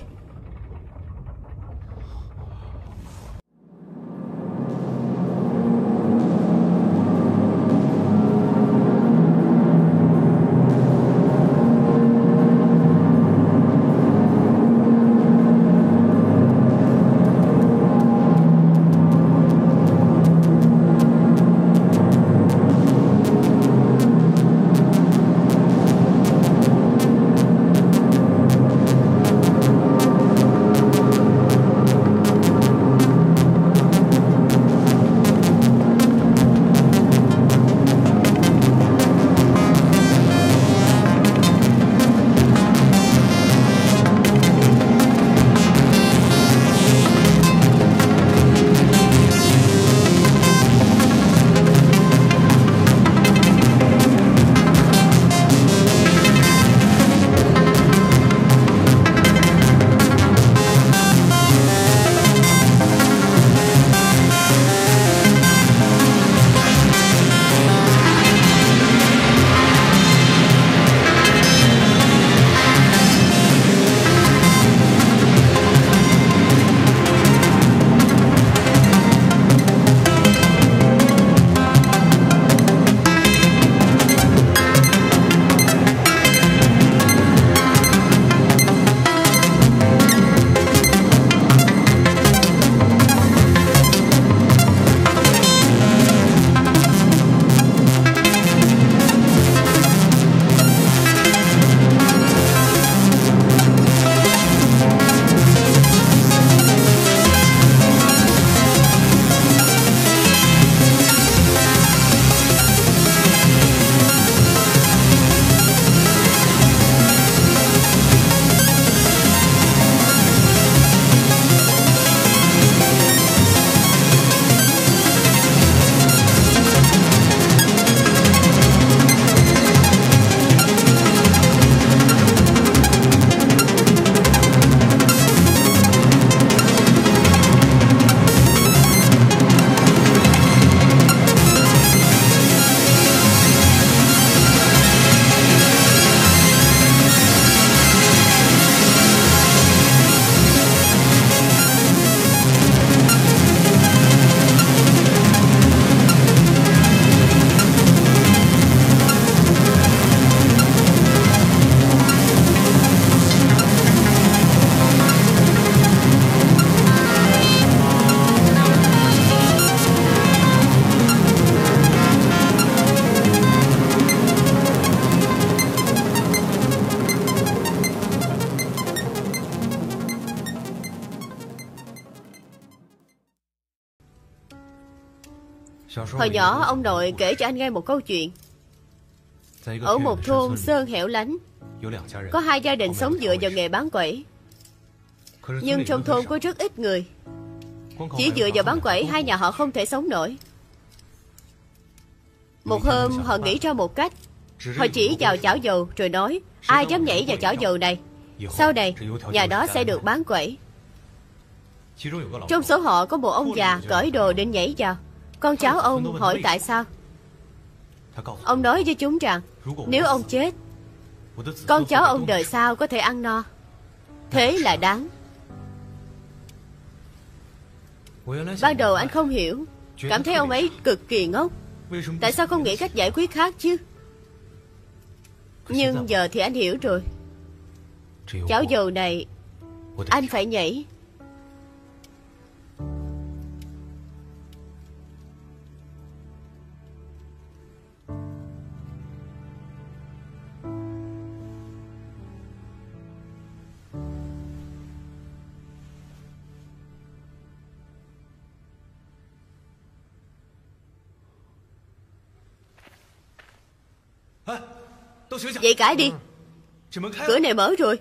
Hồi nhỏ ông nội kể cho anh nghe một câu chuyện. Ở một thôn sơn hẻo lánh, có hai gia đình sống dựa vào nghề bán quẩy. Nhưng trong thôn có rất ít người. Chỉ dựa vào bán quẩy, hai nhà họ không thể sống nổi. Một hôm họ nghĩ ra một cách. Họ chỉ vào chảo dầu rồi nói, ai dám nhảy vào chảo dầu này, sau này nhà đó sẽ được bán quẩy. Trong số họ có một ông già cởi đồ định nhảy vào. Con cháu ông hỏi tại sao. Ông nói với chúng rằng, nếu ông chết, con cháu ông đời sau có thể ăn no. Thế là đáng. Ban đầu anh không hiểu, cảm thấy ông ấy cực kỳ ngốc. Tại sao không nghĩ cách giải quyết khác chứ? Nhưng giờ thì anh hiểu rồi. Chảo dầu này anh phải nhảy. Dậy cãi đi. Cửa này mở rồi.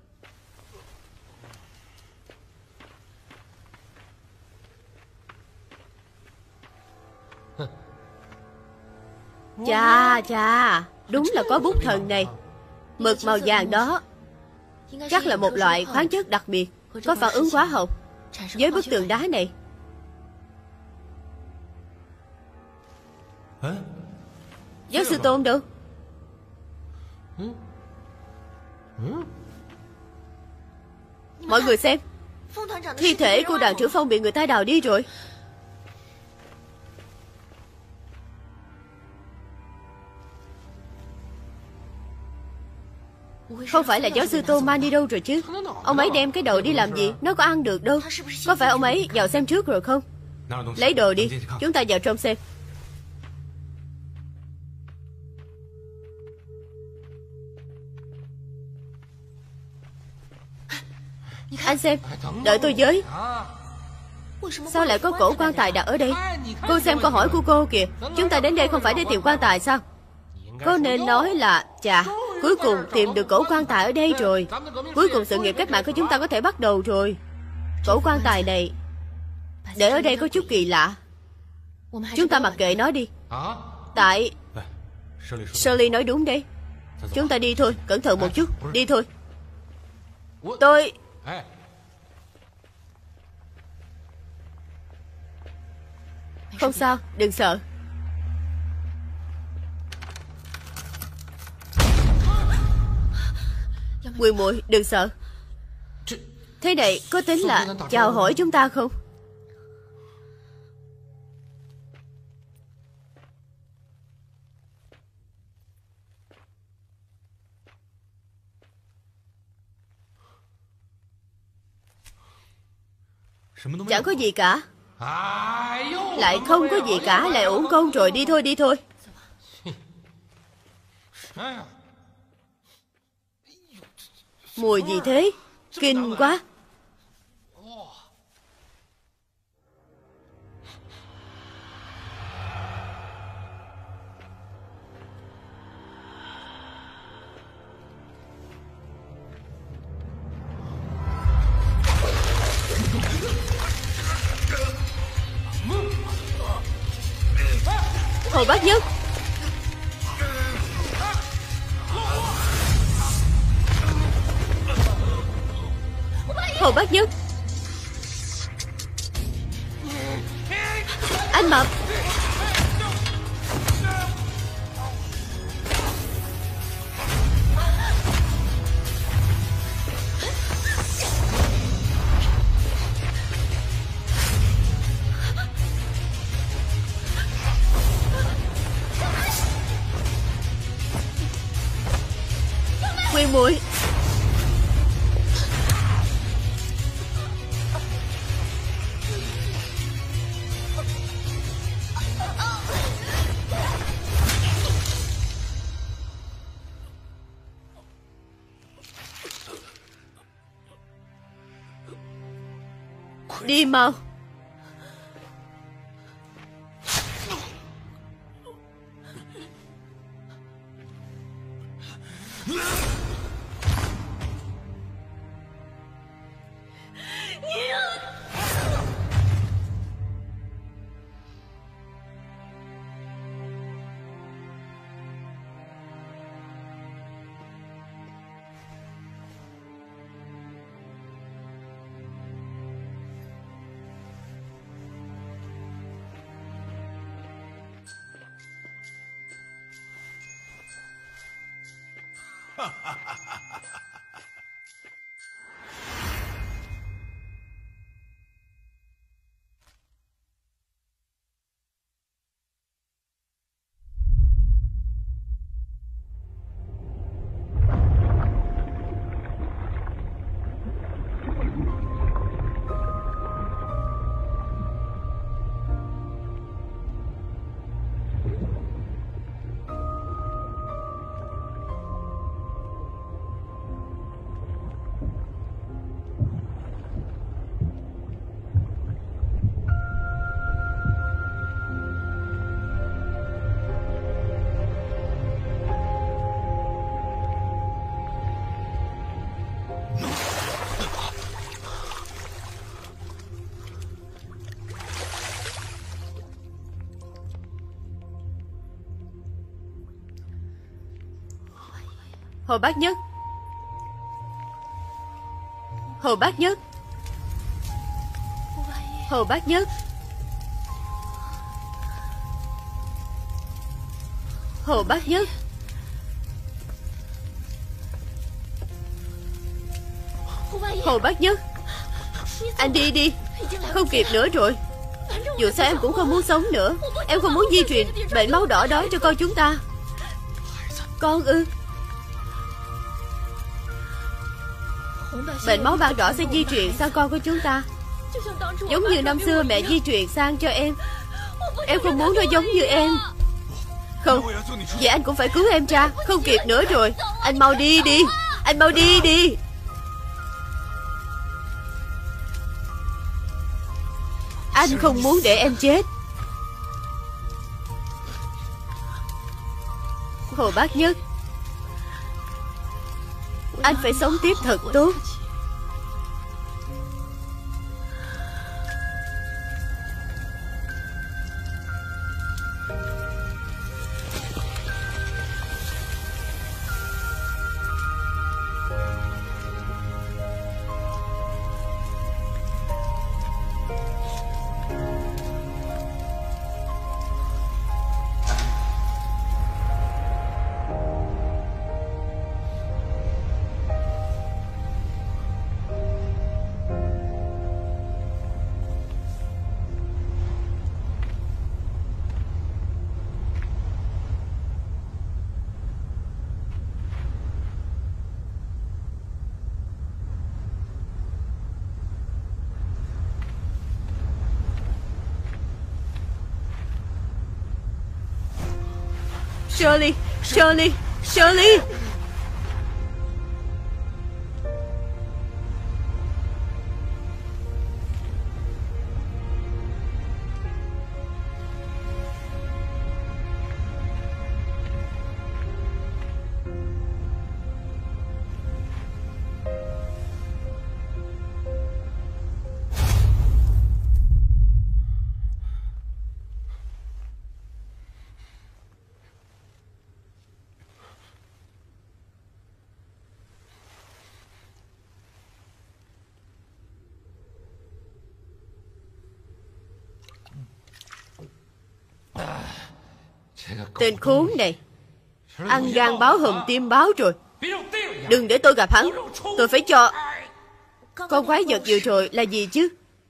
Chà chà, đúng là có bút thần này. Mực màu vàng đó chắc là một loại khoáng chất đặc biệt, có phản ứng hóa học với bức tường đá này. Giáo sư Tôn đâu? Mọi người xem, thi thể của đoàn trưởng Phong bị người ta đào đi rồi. Không phải là giáo sư Tô mang đi đâu rồi chứ? Ông ấy đem cái đầu đi làm gì? Nó có ăn được đâu. Có phải ông ấy vào xem trước rồi không? Lấy đồ đi, chúng ta vào trong xem. Anh xem, đợi tôi với. Sao lại có cổ quan tài đặt ở đây? Cô xem câu hỏi của cô kìa. Chúng ta đến đây không phải để tìm quan tài sao? Cô nên nói là, chà, cuối cùng tìm được cổ quan tài ở đây rồi. Cuối cùng sự nghiệp cách mạng của chúng ta có thể bắt đầu rồi. Cổ quan tài này để ở đây có chút kỳ lạ. Chúng ta mặc kệ nó đi. Tại Shirley nói đúng đấy. Chúng ta đi thôi, cẩn thận một chút. Đi thôi. Tôi không sao, đừng sợ. Muội muội đừng sợ. Thế này có tính là chào hỏi chúng ta không? Chẳng có gì cả. Lại không có gì cả, lại uổng công rồi. Đi thôi, đi thôi. Mùi gì thế? Kinh quá. Hồ Bác Nhất. Hồ Bác Nhất. Anh Mập. Nguyên muội. Đi mau. Hồ Bác Nhất, Hồ Bác Nhất, Hồ Bác Nhất, Hồ Bác Nhất. Hồ Bác Nhất, anh đi đi, không kịp nữa rồi. Dù sao em cũng không muốn sống nữa. Em không muốn di truyền bệnh máu đỏ đó cho con chúng ta. Con ư? Bệnh máu ban đỏ sẽ di truyền sang con của chúng ta, giống như năm xưa mẹ di truyền sang cho em. Em không muốn nó giống như em. Không, vậy anh cũng phải cứu em ra. Không kịp nữa rồi. Anh mau đi đi. Anh mau đi đi. Anh không muốn để em chết. Hồ Bác Nhất, anh phải sống tiếp thật tốt. Shirley, Shirley, Shirley. Tên khốn này, ăn gan báo hùm tim báo rồi. Đừng để tôi gặp hắn. Tôi phải cho. Con quái vật vừa rồi là gì chứ?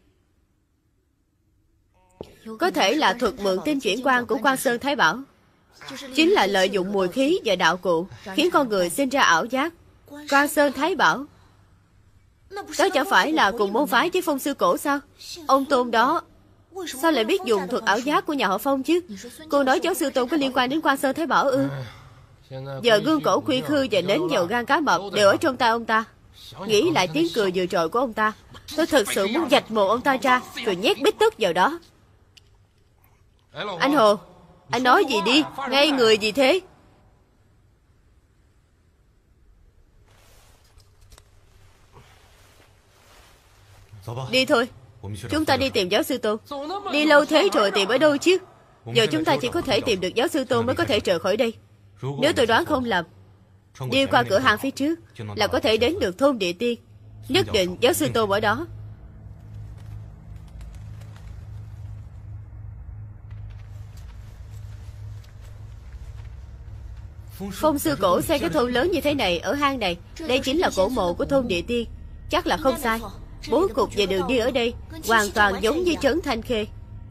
Có thể là thuật mượn tinh chuyển quan của Quan Sơn Thái Bảo. Chính là lợi dụng mùi khí và đạo cụ khiến con người sinh ra ảo giác. Quan Sơn Thái Bảo, đó chẳng phải là cùng môn phái với Phong sư cổ sao? Ông Tôn đó sao lại biết dùng thuật ảo giác của nhà họ Phong chứ? Cô nói cháu sư Tôn có liên quan đến Quan Sơn Thái Bảo ư? Giờ gương cổ khuyên khư và nến dầu gan cá mập đều ở trong tay ông ta. Nghĩ lại tiếng cười vừa rồi của ông ta, tôi thật sự muốn vạch mồm ông ta ra rồi nhét bít tất vào đó. Anh Hồ, anh nói gì đi, ngay người gì thế? Đi thôi, chúng ta đi tìm giáo sư Tôn. Đi lâu thế rồi tìm ở đâu chứ? Giờ chúng ta chỉ có thể tìm được giáo sư Tôn mới có thể rời khỏi đây. Nếu tôi đoán không lầm, đi qua cửa hàng phía trước là có thể đến được thôn Địa Tiên. Nhất định giáo sư Tôn ở đó. Phong sư cổ xây cái thôn lớn như thế này ở hang này. Đây chính là cổ mộ của thôn Địa Tiên. Chắc là không sai. Bố cục và đường đi ở đây hoàn toàn giống như trấn Thanh Khê.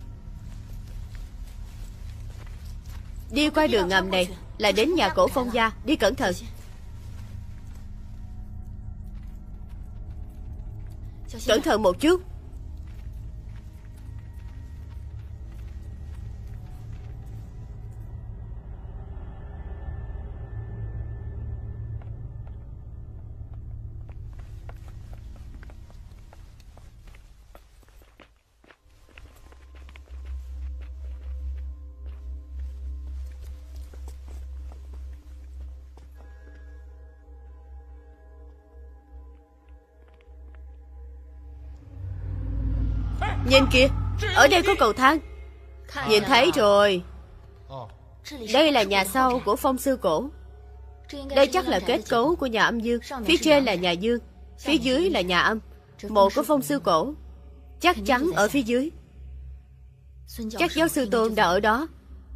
Đi qua đường ngầm này là đến nhà cổ Phong gia. Đi cẩn thận. Cẩn thận một chút. Nhìn kìa, ở đây có cầu thang. Nhìn thấy rồi. Đây là nhà sau của Phong sư cổ. Đây chắc là kết cấu của nhà âm dương. Phía trên là nhà dương, phía dưới là nhà âm. Mộ của Phong sư cổ chắc chắn ở phía dưới. Chắc giáo sư Tôn đã ở đó.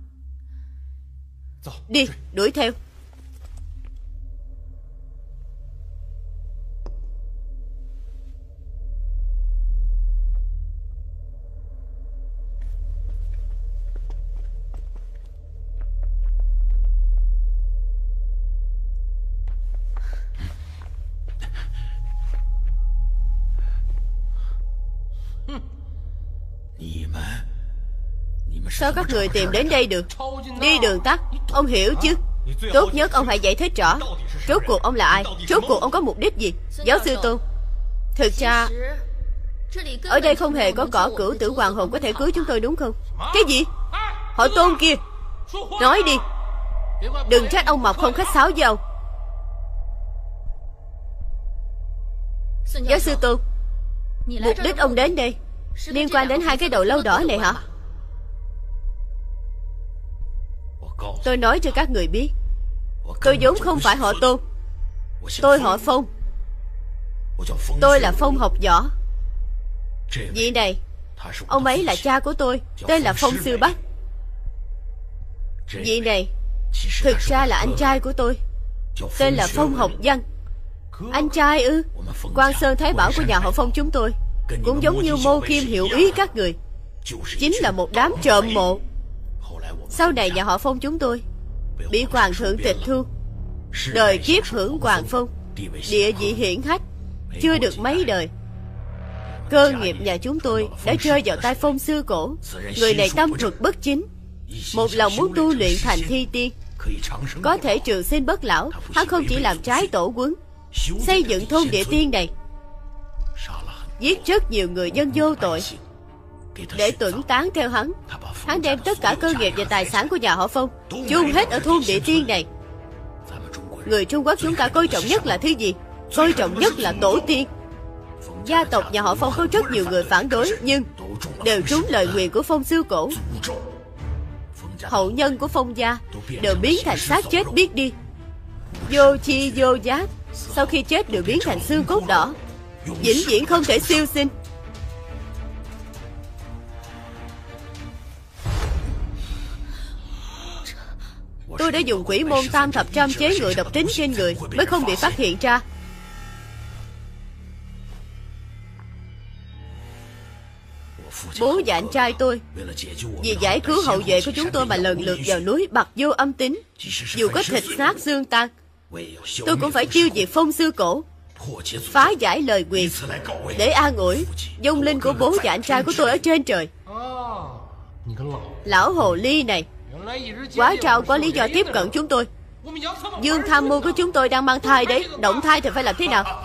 Đi, đuổi theo. Sao các người tìm đến đây được? Đi đường tắt. Ông hiểu chứ? Tốt nhất ông hãy giải thích rõ. Rốt cuộc ông là ai? Rốt cuộc ông có mục đích gì? Giáo sư Tôn, thực ra ở đây không hề có cỏ cửu tử hoàng hồn có thể cứu chúng tôi, đúng không? Cái gì? Họ Tôn kia, nói đi. Đừng trách ông Mộc không khách sáo với ông. Giáo sư Tôn, mục đích ông đến đây liên quan đến hai cái đầu lâu đỏ này hả? Tôi nói cho các người biết, tôi vốn không phải họ Tôn. Tôi họ Phong. Tôi là Phong học võ. Vị này, ông ấy là cha của tôi, tên là Phong Sư Bách. Vị này thực ra là anh trai của tôi, tên là Phong Học Văn. Anh trai ư? Quan Sơn Thái Bảo của nhà họ Phong chúng tôi cũng giống như Mô Kim Hiệu Ý các người, chính là một đám trộm mộ. Sau này nhà họ Phong chúng tôi bị hoàng thượng tịch thu, đời kiếp hưởng hoàng phong, địa vị hiển hách, chưa được mấy đời. Cơ nghiệp nhà chúng tôi đã rơi vào tay Phong sư cổ. Người này tâm thuật bất chính, một lòng muốn tu luyện thành thi tiên, có thể trường sinh bất lão. Hắn không chỉ làm trái tổ huấn, xây dựng thôn Địa Tiên này, giết rất nhiều người dân vô tội để tuẫn tán theo hắn. Hắn đem tất cả cơ nghiệp và tài sản của nhà họ Phong chôn hết ở thôn Địa Tiên này. Người Trung Quốc chúng ta coi trọng nhất là thứ gì? Coi trọng nhất là tổ tiên. Gia tộc nhà họ Phong có rất nhiều người phản đối, nhưng đều trúng lời nguyền của Phong sư cổ. Hậu nhân của Phong gia đều biến thành xác chết biết đi, vô chi vô giác. Sau khi chết đều biến thành xương cốt đỏ, vĩnh viễn không thể siêu sinh. Tôi đã dùng quỷ môn tam thập trăm chế ngự độc tính trên người mới không bị phát hiện ra. Bố và anh trai tôi vì giải cứu hậu vệ của chúng tôi mà lần lượt vào núi bạc vô âm tính. Dù có thịt nát xương tan, tôi cũng phải tiêu diệt Phong sư cổ, phá giải lời nguyền để an ủi vong linh của bố và anh trai của tôi ở trên trời. Lão hồ ly này quá trao có lý do tiếp cận chúng tôi. Dương tham mưu của chúng tôi đang mang thai đấy. Động thai thì phải làm thế nào?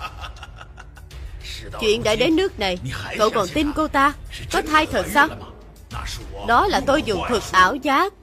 Chuyện đã đến nước này, cậu còn tin cô ta có thai thật sao? Đó là tôi dùng thuật ảo giác.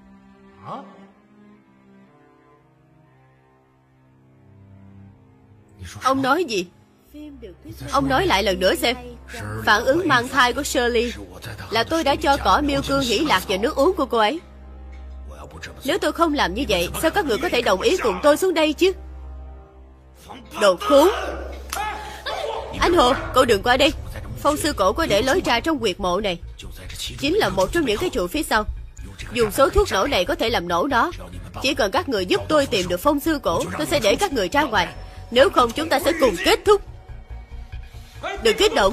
Ông nói gì? Ông nói lại lần nữa xem. Phản ứng mang thai của Shirley là tôi đã cho cỏ miêu cương hỉ lạc vào nước uống của cô ấy. Nếu tôi không làm như vậy, sao các người có thể đồng ý cùng tôi xuống đây chứ? Đồ khốn! Anh Hồ, cậu đừng qua đây. Phong sư cổ có để lối ra trong huyệt mộ này, chính là một trong những cái trụ phía sau. Dùng số thuốc nổ này có thể làm nổ nó. Chỉ cần các người giúp tôi tìm được phong sư cổ, tôi sẽ để các người ra ngoài. Nếu không chúng ta sẽ cùng kết thúc. Đừng kích động.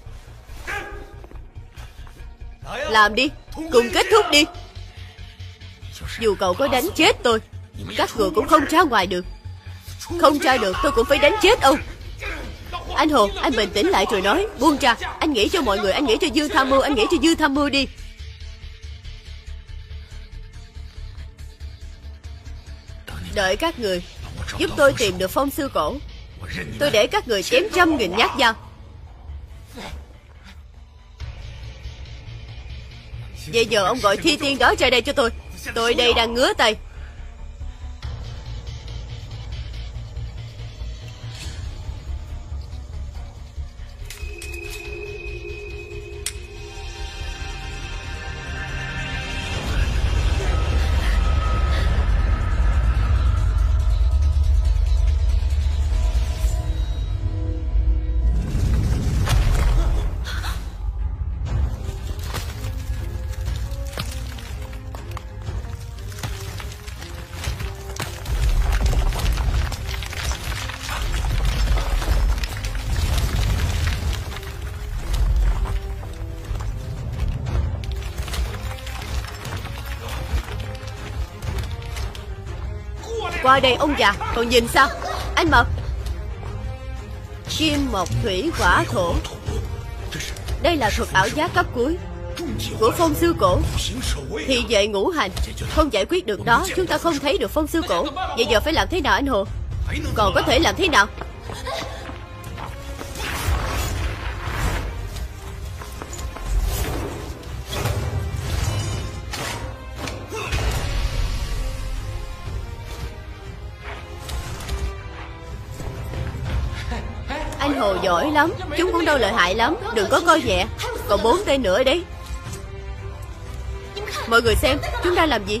Làm đi, cùng kết thúc đi. Dù cậu có đánh chết tôi, các người cũng không ra ngoài được. Không ra được tôi cũng phải đánh chết ông. Anh Hồ, anh bình tĩnh lại rồi nói. Buông ra, anh nghĩ cho mọi người, anh nghĩ cho Dương Tham Mưu, anh nghĩ cho Dương Tham Mưu đi. Đợi các người giúp tôi tìm được phong sư cổ, tôi để các người chém trăm nghìn nhát dao. Vậy giờ ông gọi Thi Tiên đó ra đây cho tôi. Tôi đây đang ngứa tay. Qua đây ông già, còn nhìn sao? Anh Mập. Kim mộc thủy hỏa thổ. Đây là thuật ảo giác cấp cuối của phong sư cổ. Thì vệ ngũ hành. Không giải quyết được đó, chúng ta không thấy được phong sư cổ. Vậy giờ phải làm thế nào anh Hồ? Còn có thể làm thế nào? Anh Hồ giỏi lắm. Chúng cũng đâu lợi hại lắm. Đừng có coi nhẹ. Còn bốn tên nữa đấy. Mọi người xem, chúng ta làm gì?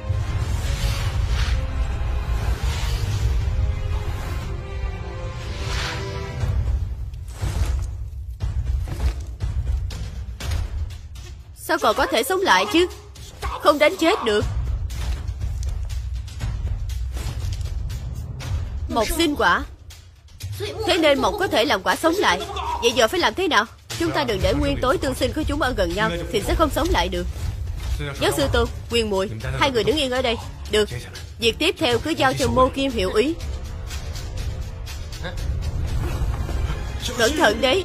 Sao còn có thể sống lại chứ? Không đánh chết được. Mộc sinh quả. Thế nên mộc có thể làm quả sống lại. Vậy giờ phải làm thế nào? Chúng ta đừng để nguyên tối tương sinh của chúng ở gần nhau, thì sẽ không sống lại được. Giáo sư Tôn, Quyền Mùi, hai người đứng yên ở đây. Được. Việc tiếp theo cứ giao cho Mô Kim hiệu úy. Cẩn thận đấy.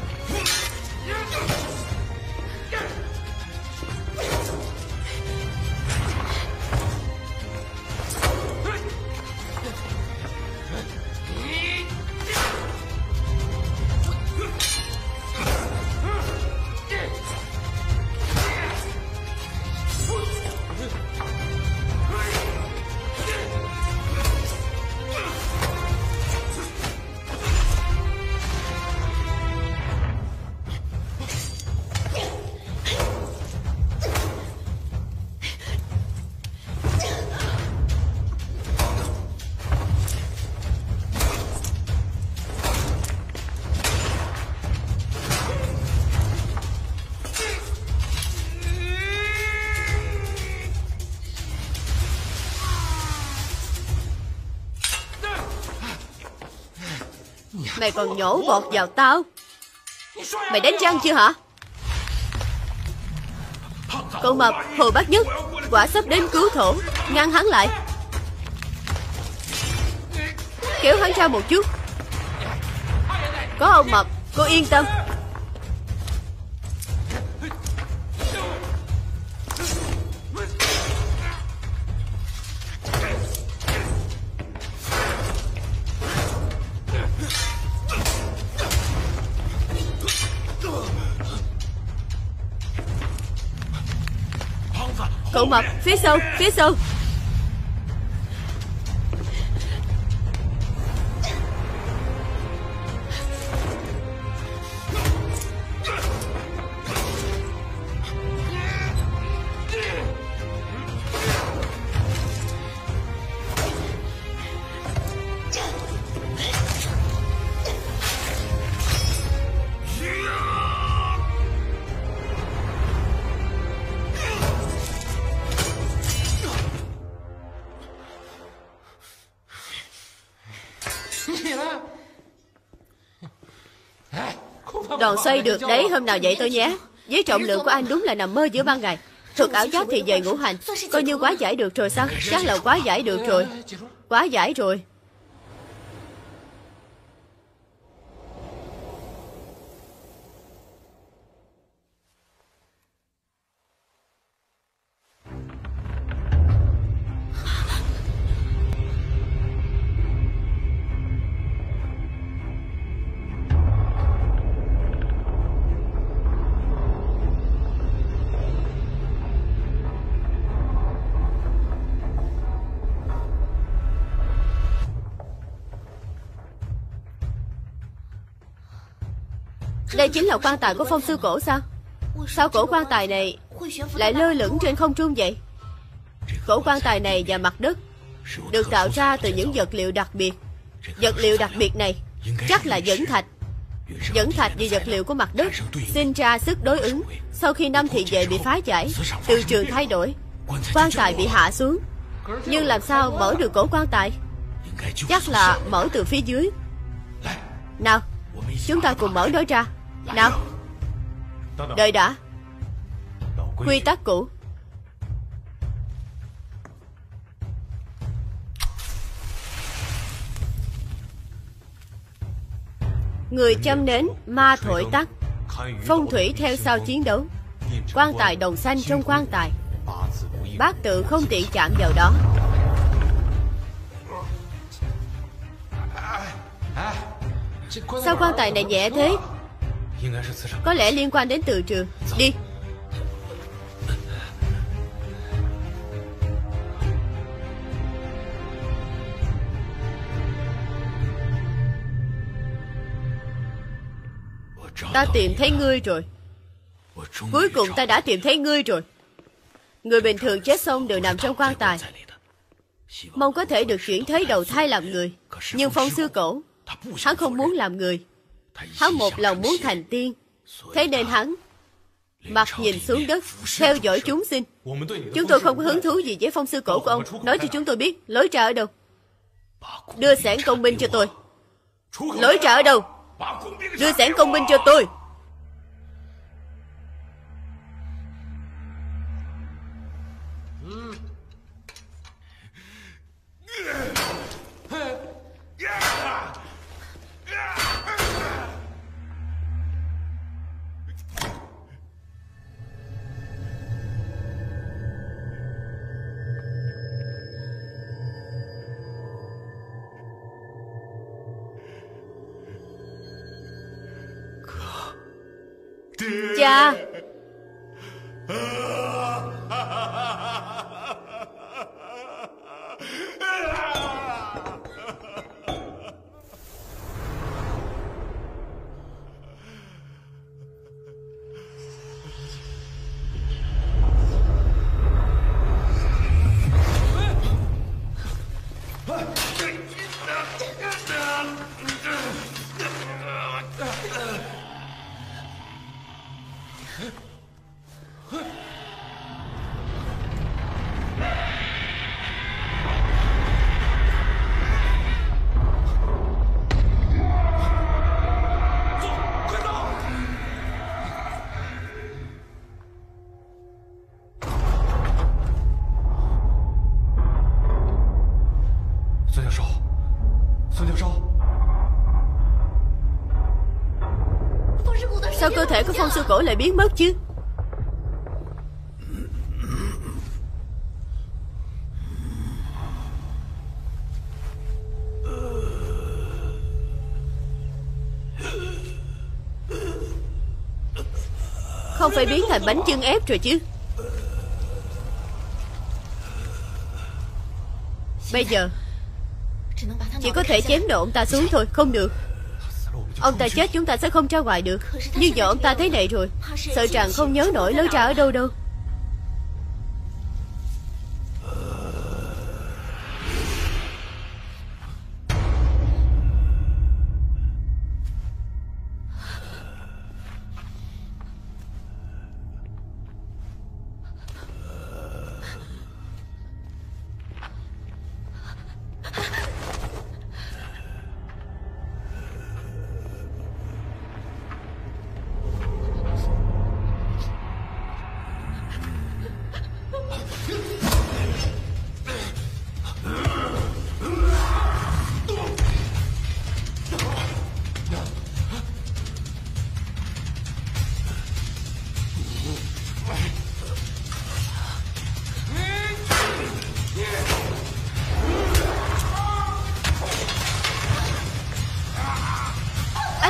Mày còn nhổ bọt vào tao. Mày đánh răng chưa hả? Con Mập, Hồ Bác Nhất, quả sắp đến cứu thổ. Ngăn hắn lại. Kéo hắn ra một chút. Có ông Mập, cô yên tâm. Cậu Mập, phía sau, phía sau. Đòn xoay được đấy, hôm nào dạy tôi nhé. Với trọng lượng của anh đúng là nằm mơ giữa ban ngày. Thuật ảo giác thì về ngũ hành, coi như quá giải được rồi sao? Chắc là quá giải được rồi. Quá giải rồi. Đây chính là quan tài của phong sư cổ sao? Sao cổ quan tài này lại lơ lửng trên không trung vậy? Cổ quan tài này và mặt đất được tạo ra từ những vật liệu đặc biệt. Vật liệu đặc biệt này chắc là dẫn thạch. Dẫn thạch và vật liệu của mặt đất sinh ra sức đối ứng. Sau khi năm thị vệ bị phá giải, từ trường thay đổi, quan tài bị hạ xuống. Nhưng làm sao mở được cổ quan tài? Chắc là mở từ phía dưới. Nào, chúng ta cùng mở nó ra. Nào. Đợi đã. Quy tắc cũ. Người châm nến, ma thổi tắt. Phong thủy theo sao chiến đấu. Quan tài đồng xanh trong quan tài. Bát tự không tiện chạm vào đó. Sao quan tài này nhẹ thế? Có lẽ liên quan đến từ trường. Đi. Ta tìm thấy ngươi rồi. Cuối cùng ta đã tìm thấy ngươi rồi. Người bình thường chết xong đều nằm trong quan tài, mong có thể được chuyển thế đầu thai làm người. Nhưng phong sư cổ, hắn không muốn làm người. Hắn một lòng muốn thành tiên. Thế nên hắn mặt nhìn xuống đất, theo dõi chúng sinh. Chúng tôi không có hứng thú gì với phong sư cổ của ông. Nói cho chúng tôi biết lối ra ở đâu. Đưa xẻng công binh cho tôi. Lối ra ở đâu? Đưa xẻng công binh cho tôi. Cha. Sao cơ thể của phong sư cổ lại biến mất chứ? Không phải biến thành bánh chưng ép rồi chứ? Bây giờ chỉ có thể chém đầu ông ta xuống thôi. Không được. Ông ta chết chúng ta sẽ không ra ngoài được. Nhưng giờ ông ta thế này rồi, sợ rằng không nhớ nổi lối ra ở đâu đâu.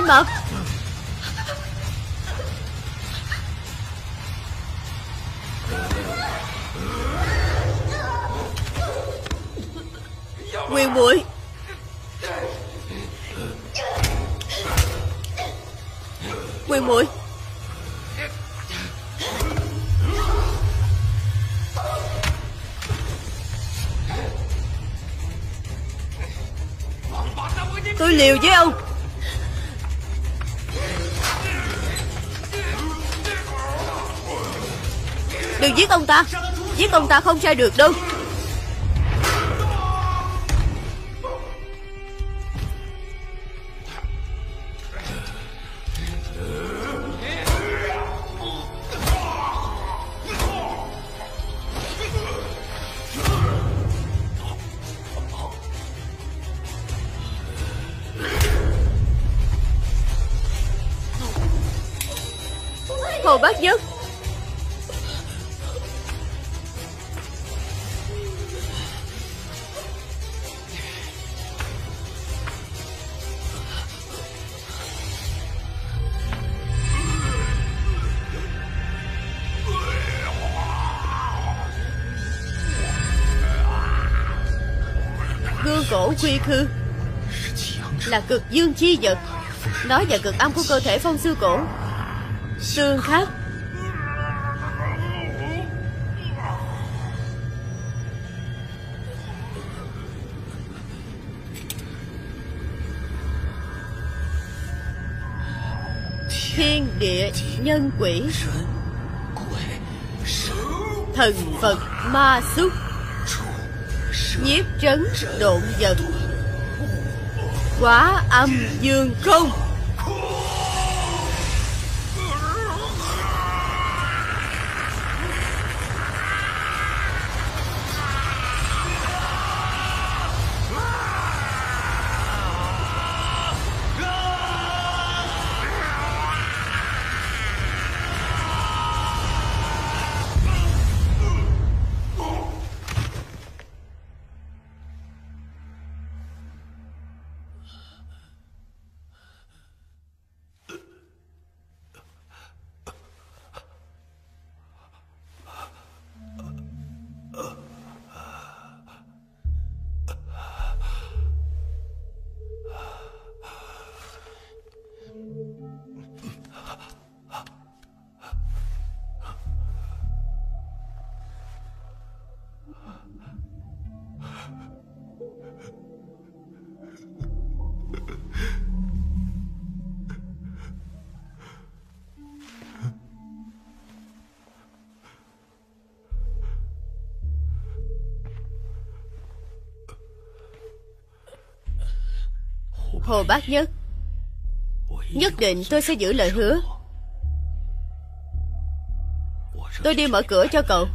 Anh Mập. Quyền muội. Quyền muội. Tôi liều với ông. Đừng giết ông ta. Giết ông ta không sai được đâu. Hồ Bác Nhất. Gương cổ quy khư là cực dương chi vật. Nó và cực âm của cơ thể phong sư cổ tương khắc. Thiên địa nhân quỷ, thần Phật ma xúc, nhiếp trấn độn vật, quá âm dương không. Hồ Bác Nhất, nhất định tôi sẽ giữ lời hứa. Tôi đi mở cửa cho cậu.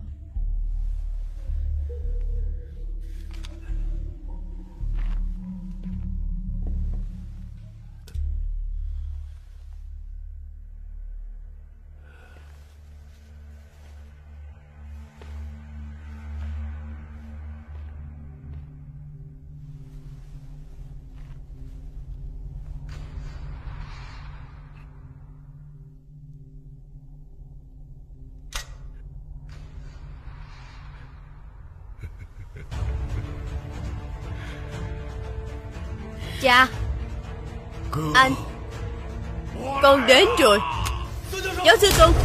Cha, anh, con đến rồi. Giáo sư Tôn.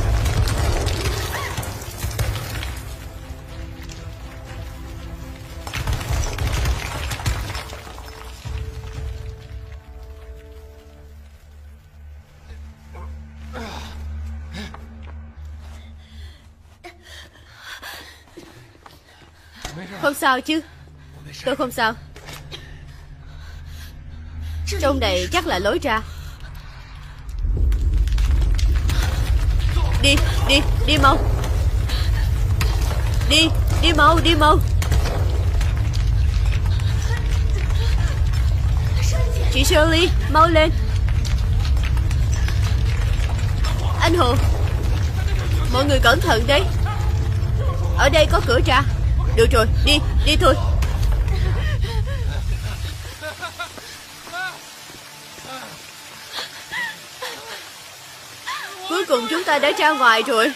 Không sao chứ? Tôi không sao. Trong này chắc là lối ra. Đi, đi, đi mau. Đi, đi mau, đi mau. Chị Shirley, mau lên. Anh Hồ, mọi người cẩn thận đấy. Ở đây có cửa ra. Được rồi, đi, đi thôi. Cuối cùng chúng ta đã ra ngoài rồi.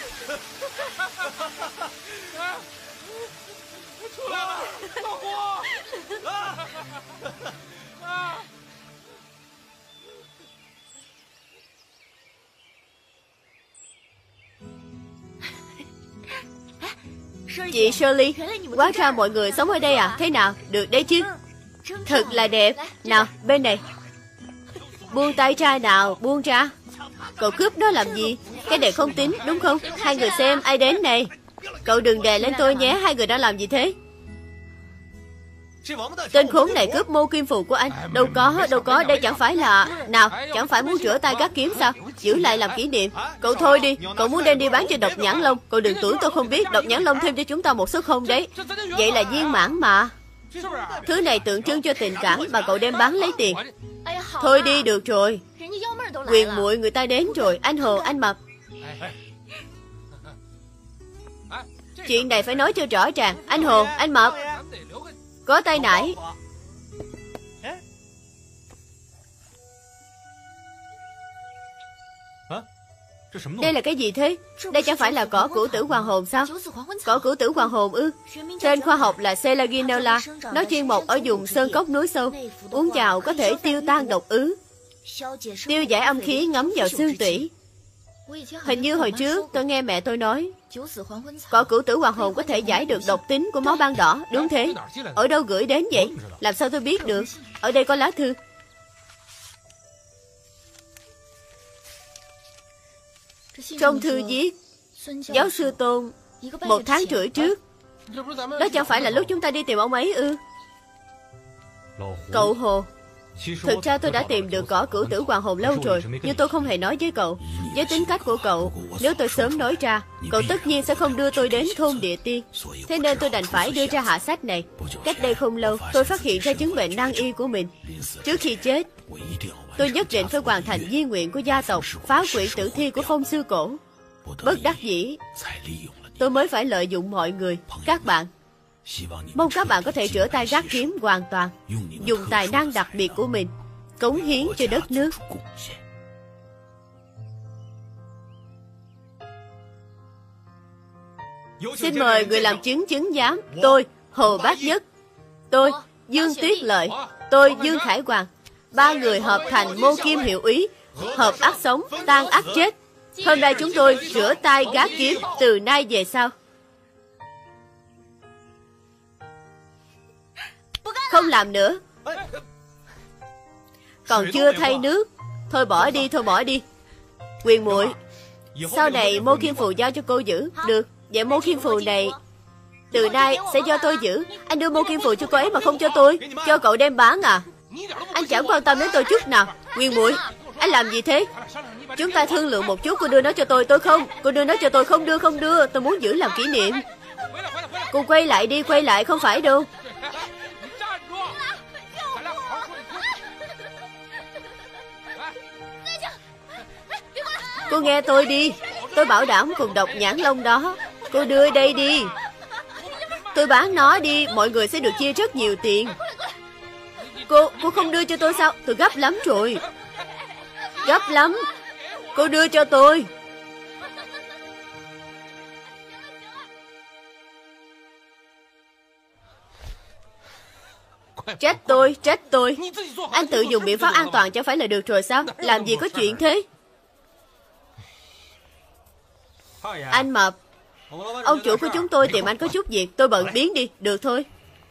Chị Shirley, hóa ra mọi người sống ở đây à? Thế nào? Được đấy chứ? Thật là đẹp. Nào, bên này. Buông tay ra nào, buông ra. Cậu cướp nó làm gì? Cái này không tính, đúng không? Hai người xem ai đến này. Cậu đừng đè lên tôi nhé, hai người đang làm gì thế? Tên khốn này cướp mô kim phù của anh. Đâu có, đâu có, đây chẳng phải là... Nào, chẳng phải muốn rửa tay gác kiếm sao? Giữ lại làm kỷ niệm. Cậu thôi đi, cậu muốn đem đi bán cho Độc Nhãn Long. Cậu đừng tưởng tôi không biết, Độc Nhãn Long thêm cho chúng ta một số không đấy. Vậy là viên mãn mà. Thứ này tượng trưng cho tình cảm mà cậu đem bán lấy tiền. Thôi đi, được rồi. Quyền muội người ta đến rồi. Anh Hồ, anh Mập. Chuyện này phải nói cho rõ ràng. Anh Hồ, anh Mập. Có tay nải. Đây là cái gì thế? Đây chẳng phải là cỏ cửu tử hoàng hồn sao? Cỏ cửu tử hoàng hồn ư? Tên khoa học là Selaginella. Nó chuyên mọc ở vùng sơn cốc núi sâu. Uống vào có thể tiêu tan độc ứ, tiêu giải âm khí ngấm vào xương tủy. Hình như hồi trước tôi nghe mẹ tôi nói cỏ cửu tử hoàng hồn có thể giải được độc tính của máu ban đỏ. Đúng thế. Ở đâu gửi đến vậy? Làm sao tôi biết được? Ở đây có lá thư. Trong thư viết: giáo sư Tôn một tháng rưỡi trước. Đó chẳng phải là lúc chúng ta đi tìm ông ấy ư? Cậu Hồ, thực ra tôi đã tìm được cỏ cửu tử hoàng hồn lâu rồi, nhưng tôi không hề nói với cậu. Với tính cách của cậu, nếu tôi sớm nói ra, cậu tất nhiên sẽ không đưa tôi đến thôn địa tiên. Thế nên tôi đành phải đưa ra hạ sách này. Cách đây không lâu, tôi phát hiện ra chứng bệnh nan y của mình. Trước khi chết, tôi nhất định phải hoàn thành di nguyện của gia tộc, phá hủy tử thi của phong sư cổ. Bất đắc dĩ, tôi mới phải lợi dụng mọi người. Các bạn, mong các bạn có thể rửa tay gác kiếm hoàn toàn, dùng tài năng đặc biệt của mình cống hiến cho đất nước. Xin mời người làm chứng chứng giám. Tôi Hồ Bác Nhất, tôi Dương Tuyết Lợi, tôi Dương Khải Hoàng, ba người hợp thành mô kim hiệu úy, hợp ác sống tan ác chết. Hôm nay chúng tôi rửa tay gác kiếm, từ nay về sau không làm nữa. Còn chưa thay nước. Thôi bỏ đi, thôi bỏ đi. Quyền muội, sau này mô kim phù giao cho cô giữ. Được, vậy mô kim phù này từ nay sẽ do tôi giữ. Anh đưa mô kim phù cho cô ấy mà không cho tôi. Cho cậu đem bán à? Anh chẳng quan tâm đến tôi chút nào. Quyền muội, anh làm gì thế? Chúng ta thương lượng một chút. Cô đưa nó cho tôi. Tôi không. Cô đưa nó cho tôi. Không đưa, không đưa. Tôi muốn giữ làm kỷ niệm. Cô quay lại đi, quay lại. Không phải đâu. Cô nghe tôi đi. Tôi bảo đảm cùng Độc Nhãn Long đó. Cô đưa đây đi. Tôi bán nó đi, mọi người sẽ được chia rất nhiều tiền. Cô, cô không đưa cho tôi sao? Tôi gấp lắm rồi. Gấp lắm. Cô đưa cho tôi. Trách tôi, trách tôi. Anh tự dùng biện pháp an toàn chẳng phải là được rồi sao? Làm gì có chuyện thế? Anh Mập, ông chủ của chúng tôi tìm anh có chút việc. Tôi bận, biến đi. Được thôi.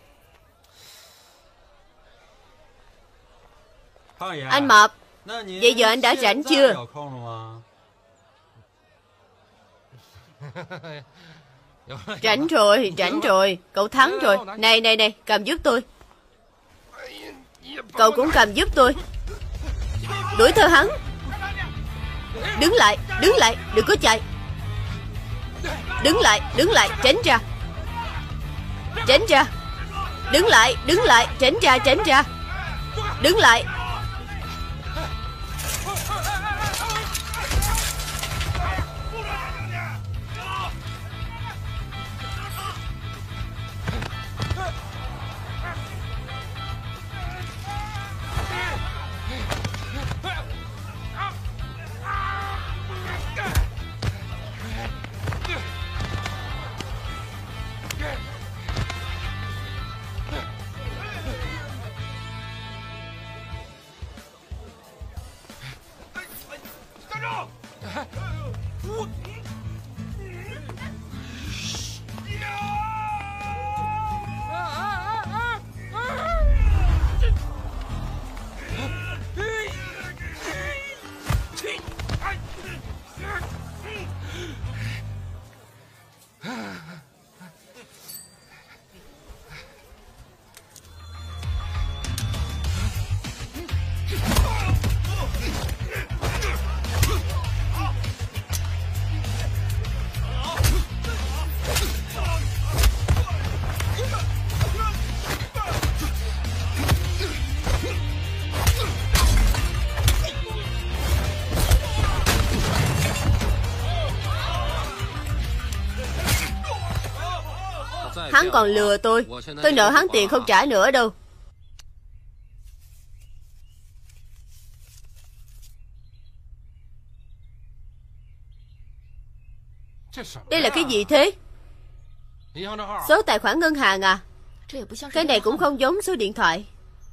Anh Mập, vậy giờ anh đã rảnh chưa? Rảnh rồi, rảnh rồi. Cậu thắng rồi. Này, này, này, cầm giúp tôi. Cậu cũng cầm giúp tôi. Đuổi theo hắn. Đứng lại, đứng lại, đừng có chạy. Đứng lại, đứng lại, tránh ra. Tránh ra. Đứng lại, đứng lại, tránh ra, tránh ra. Đứng lại. Hắn còn lừa tôi. Tôi nợ hắn tiền không trả nữa đâu. Đây là cái gì thế? Số tài khoản ngân hàng à? Cái này cũng không giống số điện thoại.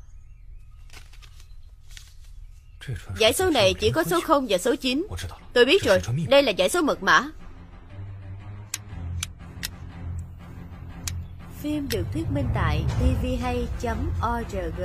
Dãy số này chỉ có số không và số chín. Tôi biết rồi. Đây là dãy số mật mã. Phim được thuyết minh tại tvhay chấm org.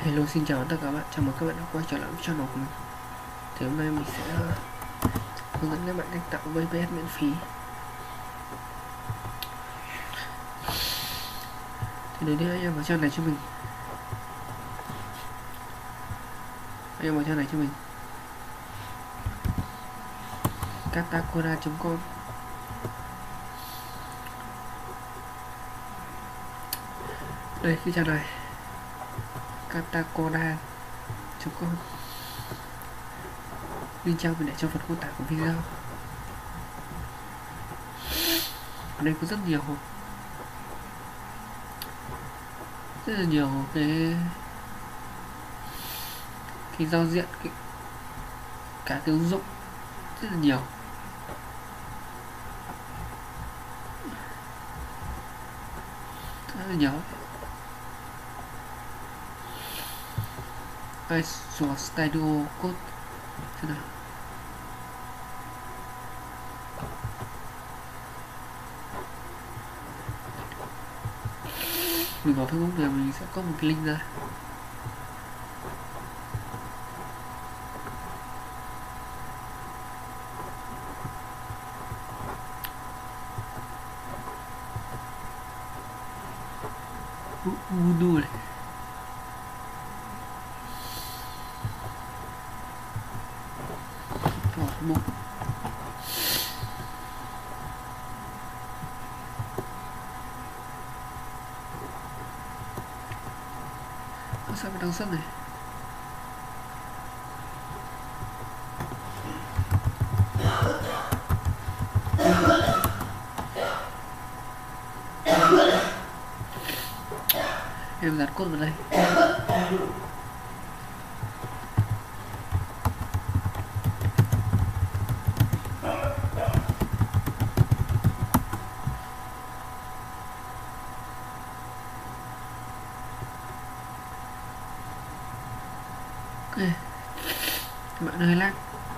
Hello, xin chào tất cả các bạn, chào mừng các bạn đã quay trở lại với channel của mình. Thì hôm nay mình sẽ hướng dẫn các bạn cách tạo vê pê ét miễn phí. Thì đầu tiên anh em vào trang này cho mình. Anh em vào trang này cho mình. Katacoda chấm com. Đây cái trang này. Katacoda chấm com. Link trang mình để trong phần mô tả của video. Ở đây có rất nhiều rất là nhiều cái cái giao diện, cái, cả cái ứng dụng rất là nhiều. Rất là nhiều. Visual Studio Code thế nào. Mình vào Facebook thì mình sẽ có một cái link ra. Voodoo này. Facebook. Sao phải đăng xuất này. Em dán code vào đây. Ok, bạn hơi lag.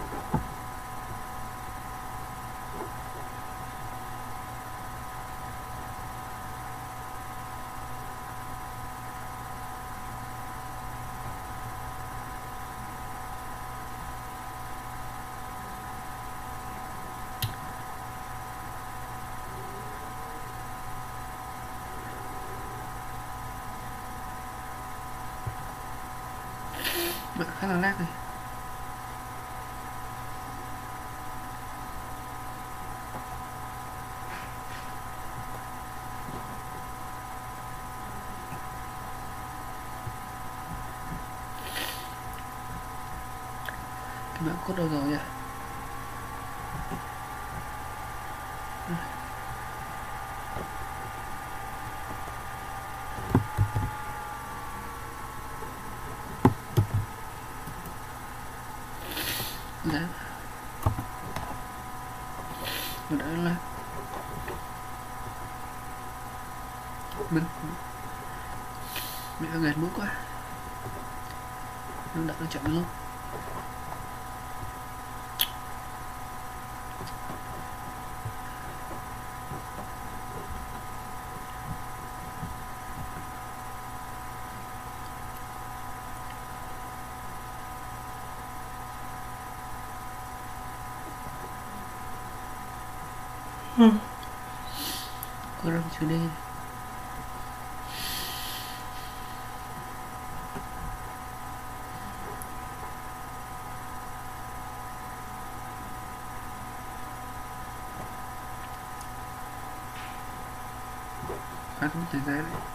Bạn khá là lag này. Cái bạn code đâu rồi nhỉ? Dạ. Mình đã là mình mình nghẹt mũi quá, nó đợi nó chậm luôn. Ừ. Có răng chữ D. Phát một thời gian này.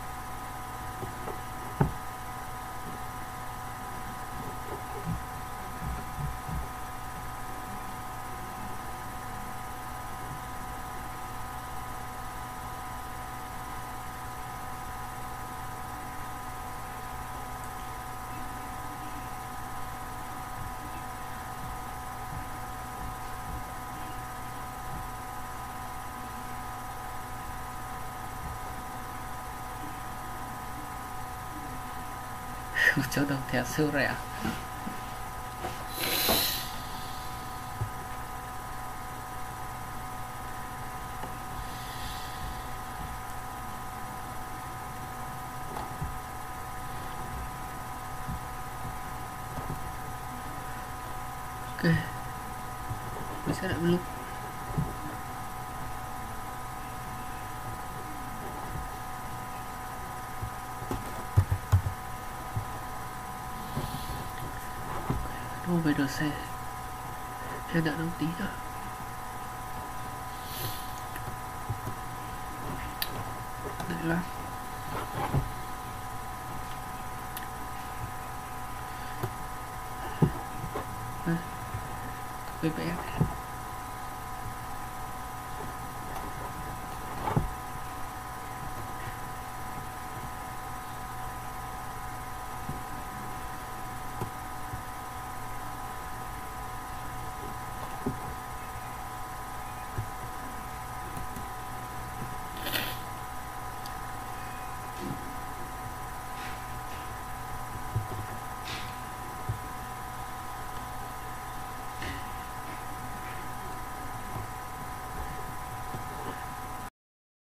Một chỗ đồng thẻ siêu rẻ. Ok, mình sẽ lại một lúc. Đô về đờ xe, em đợi đông tí nữa. Đợi lắm. vê pê ét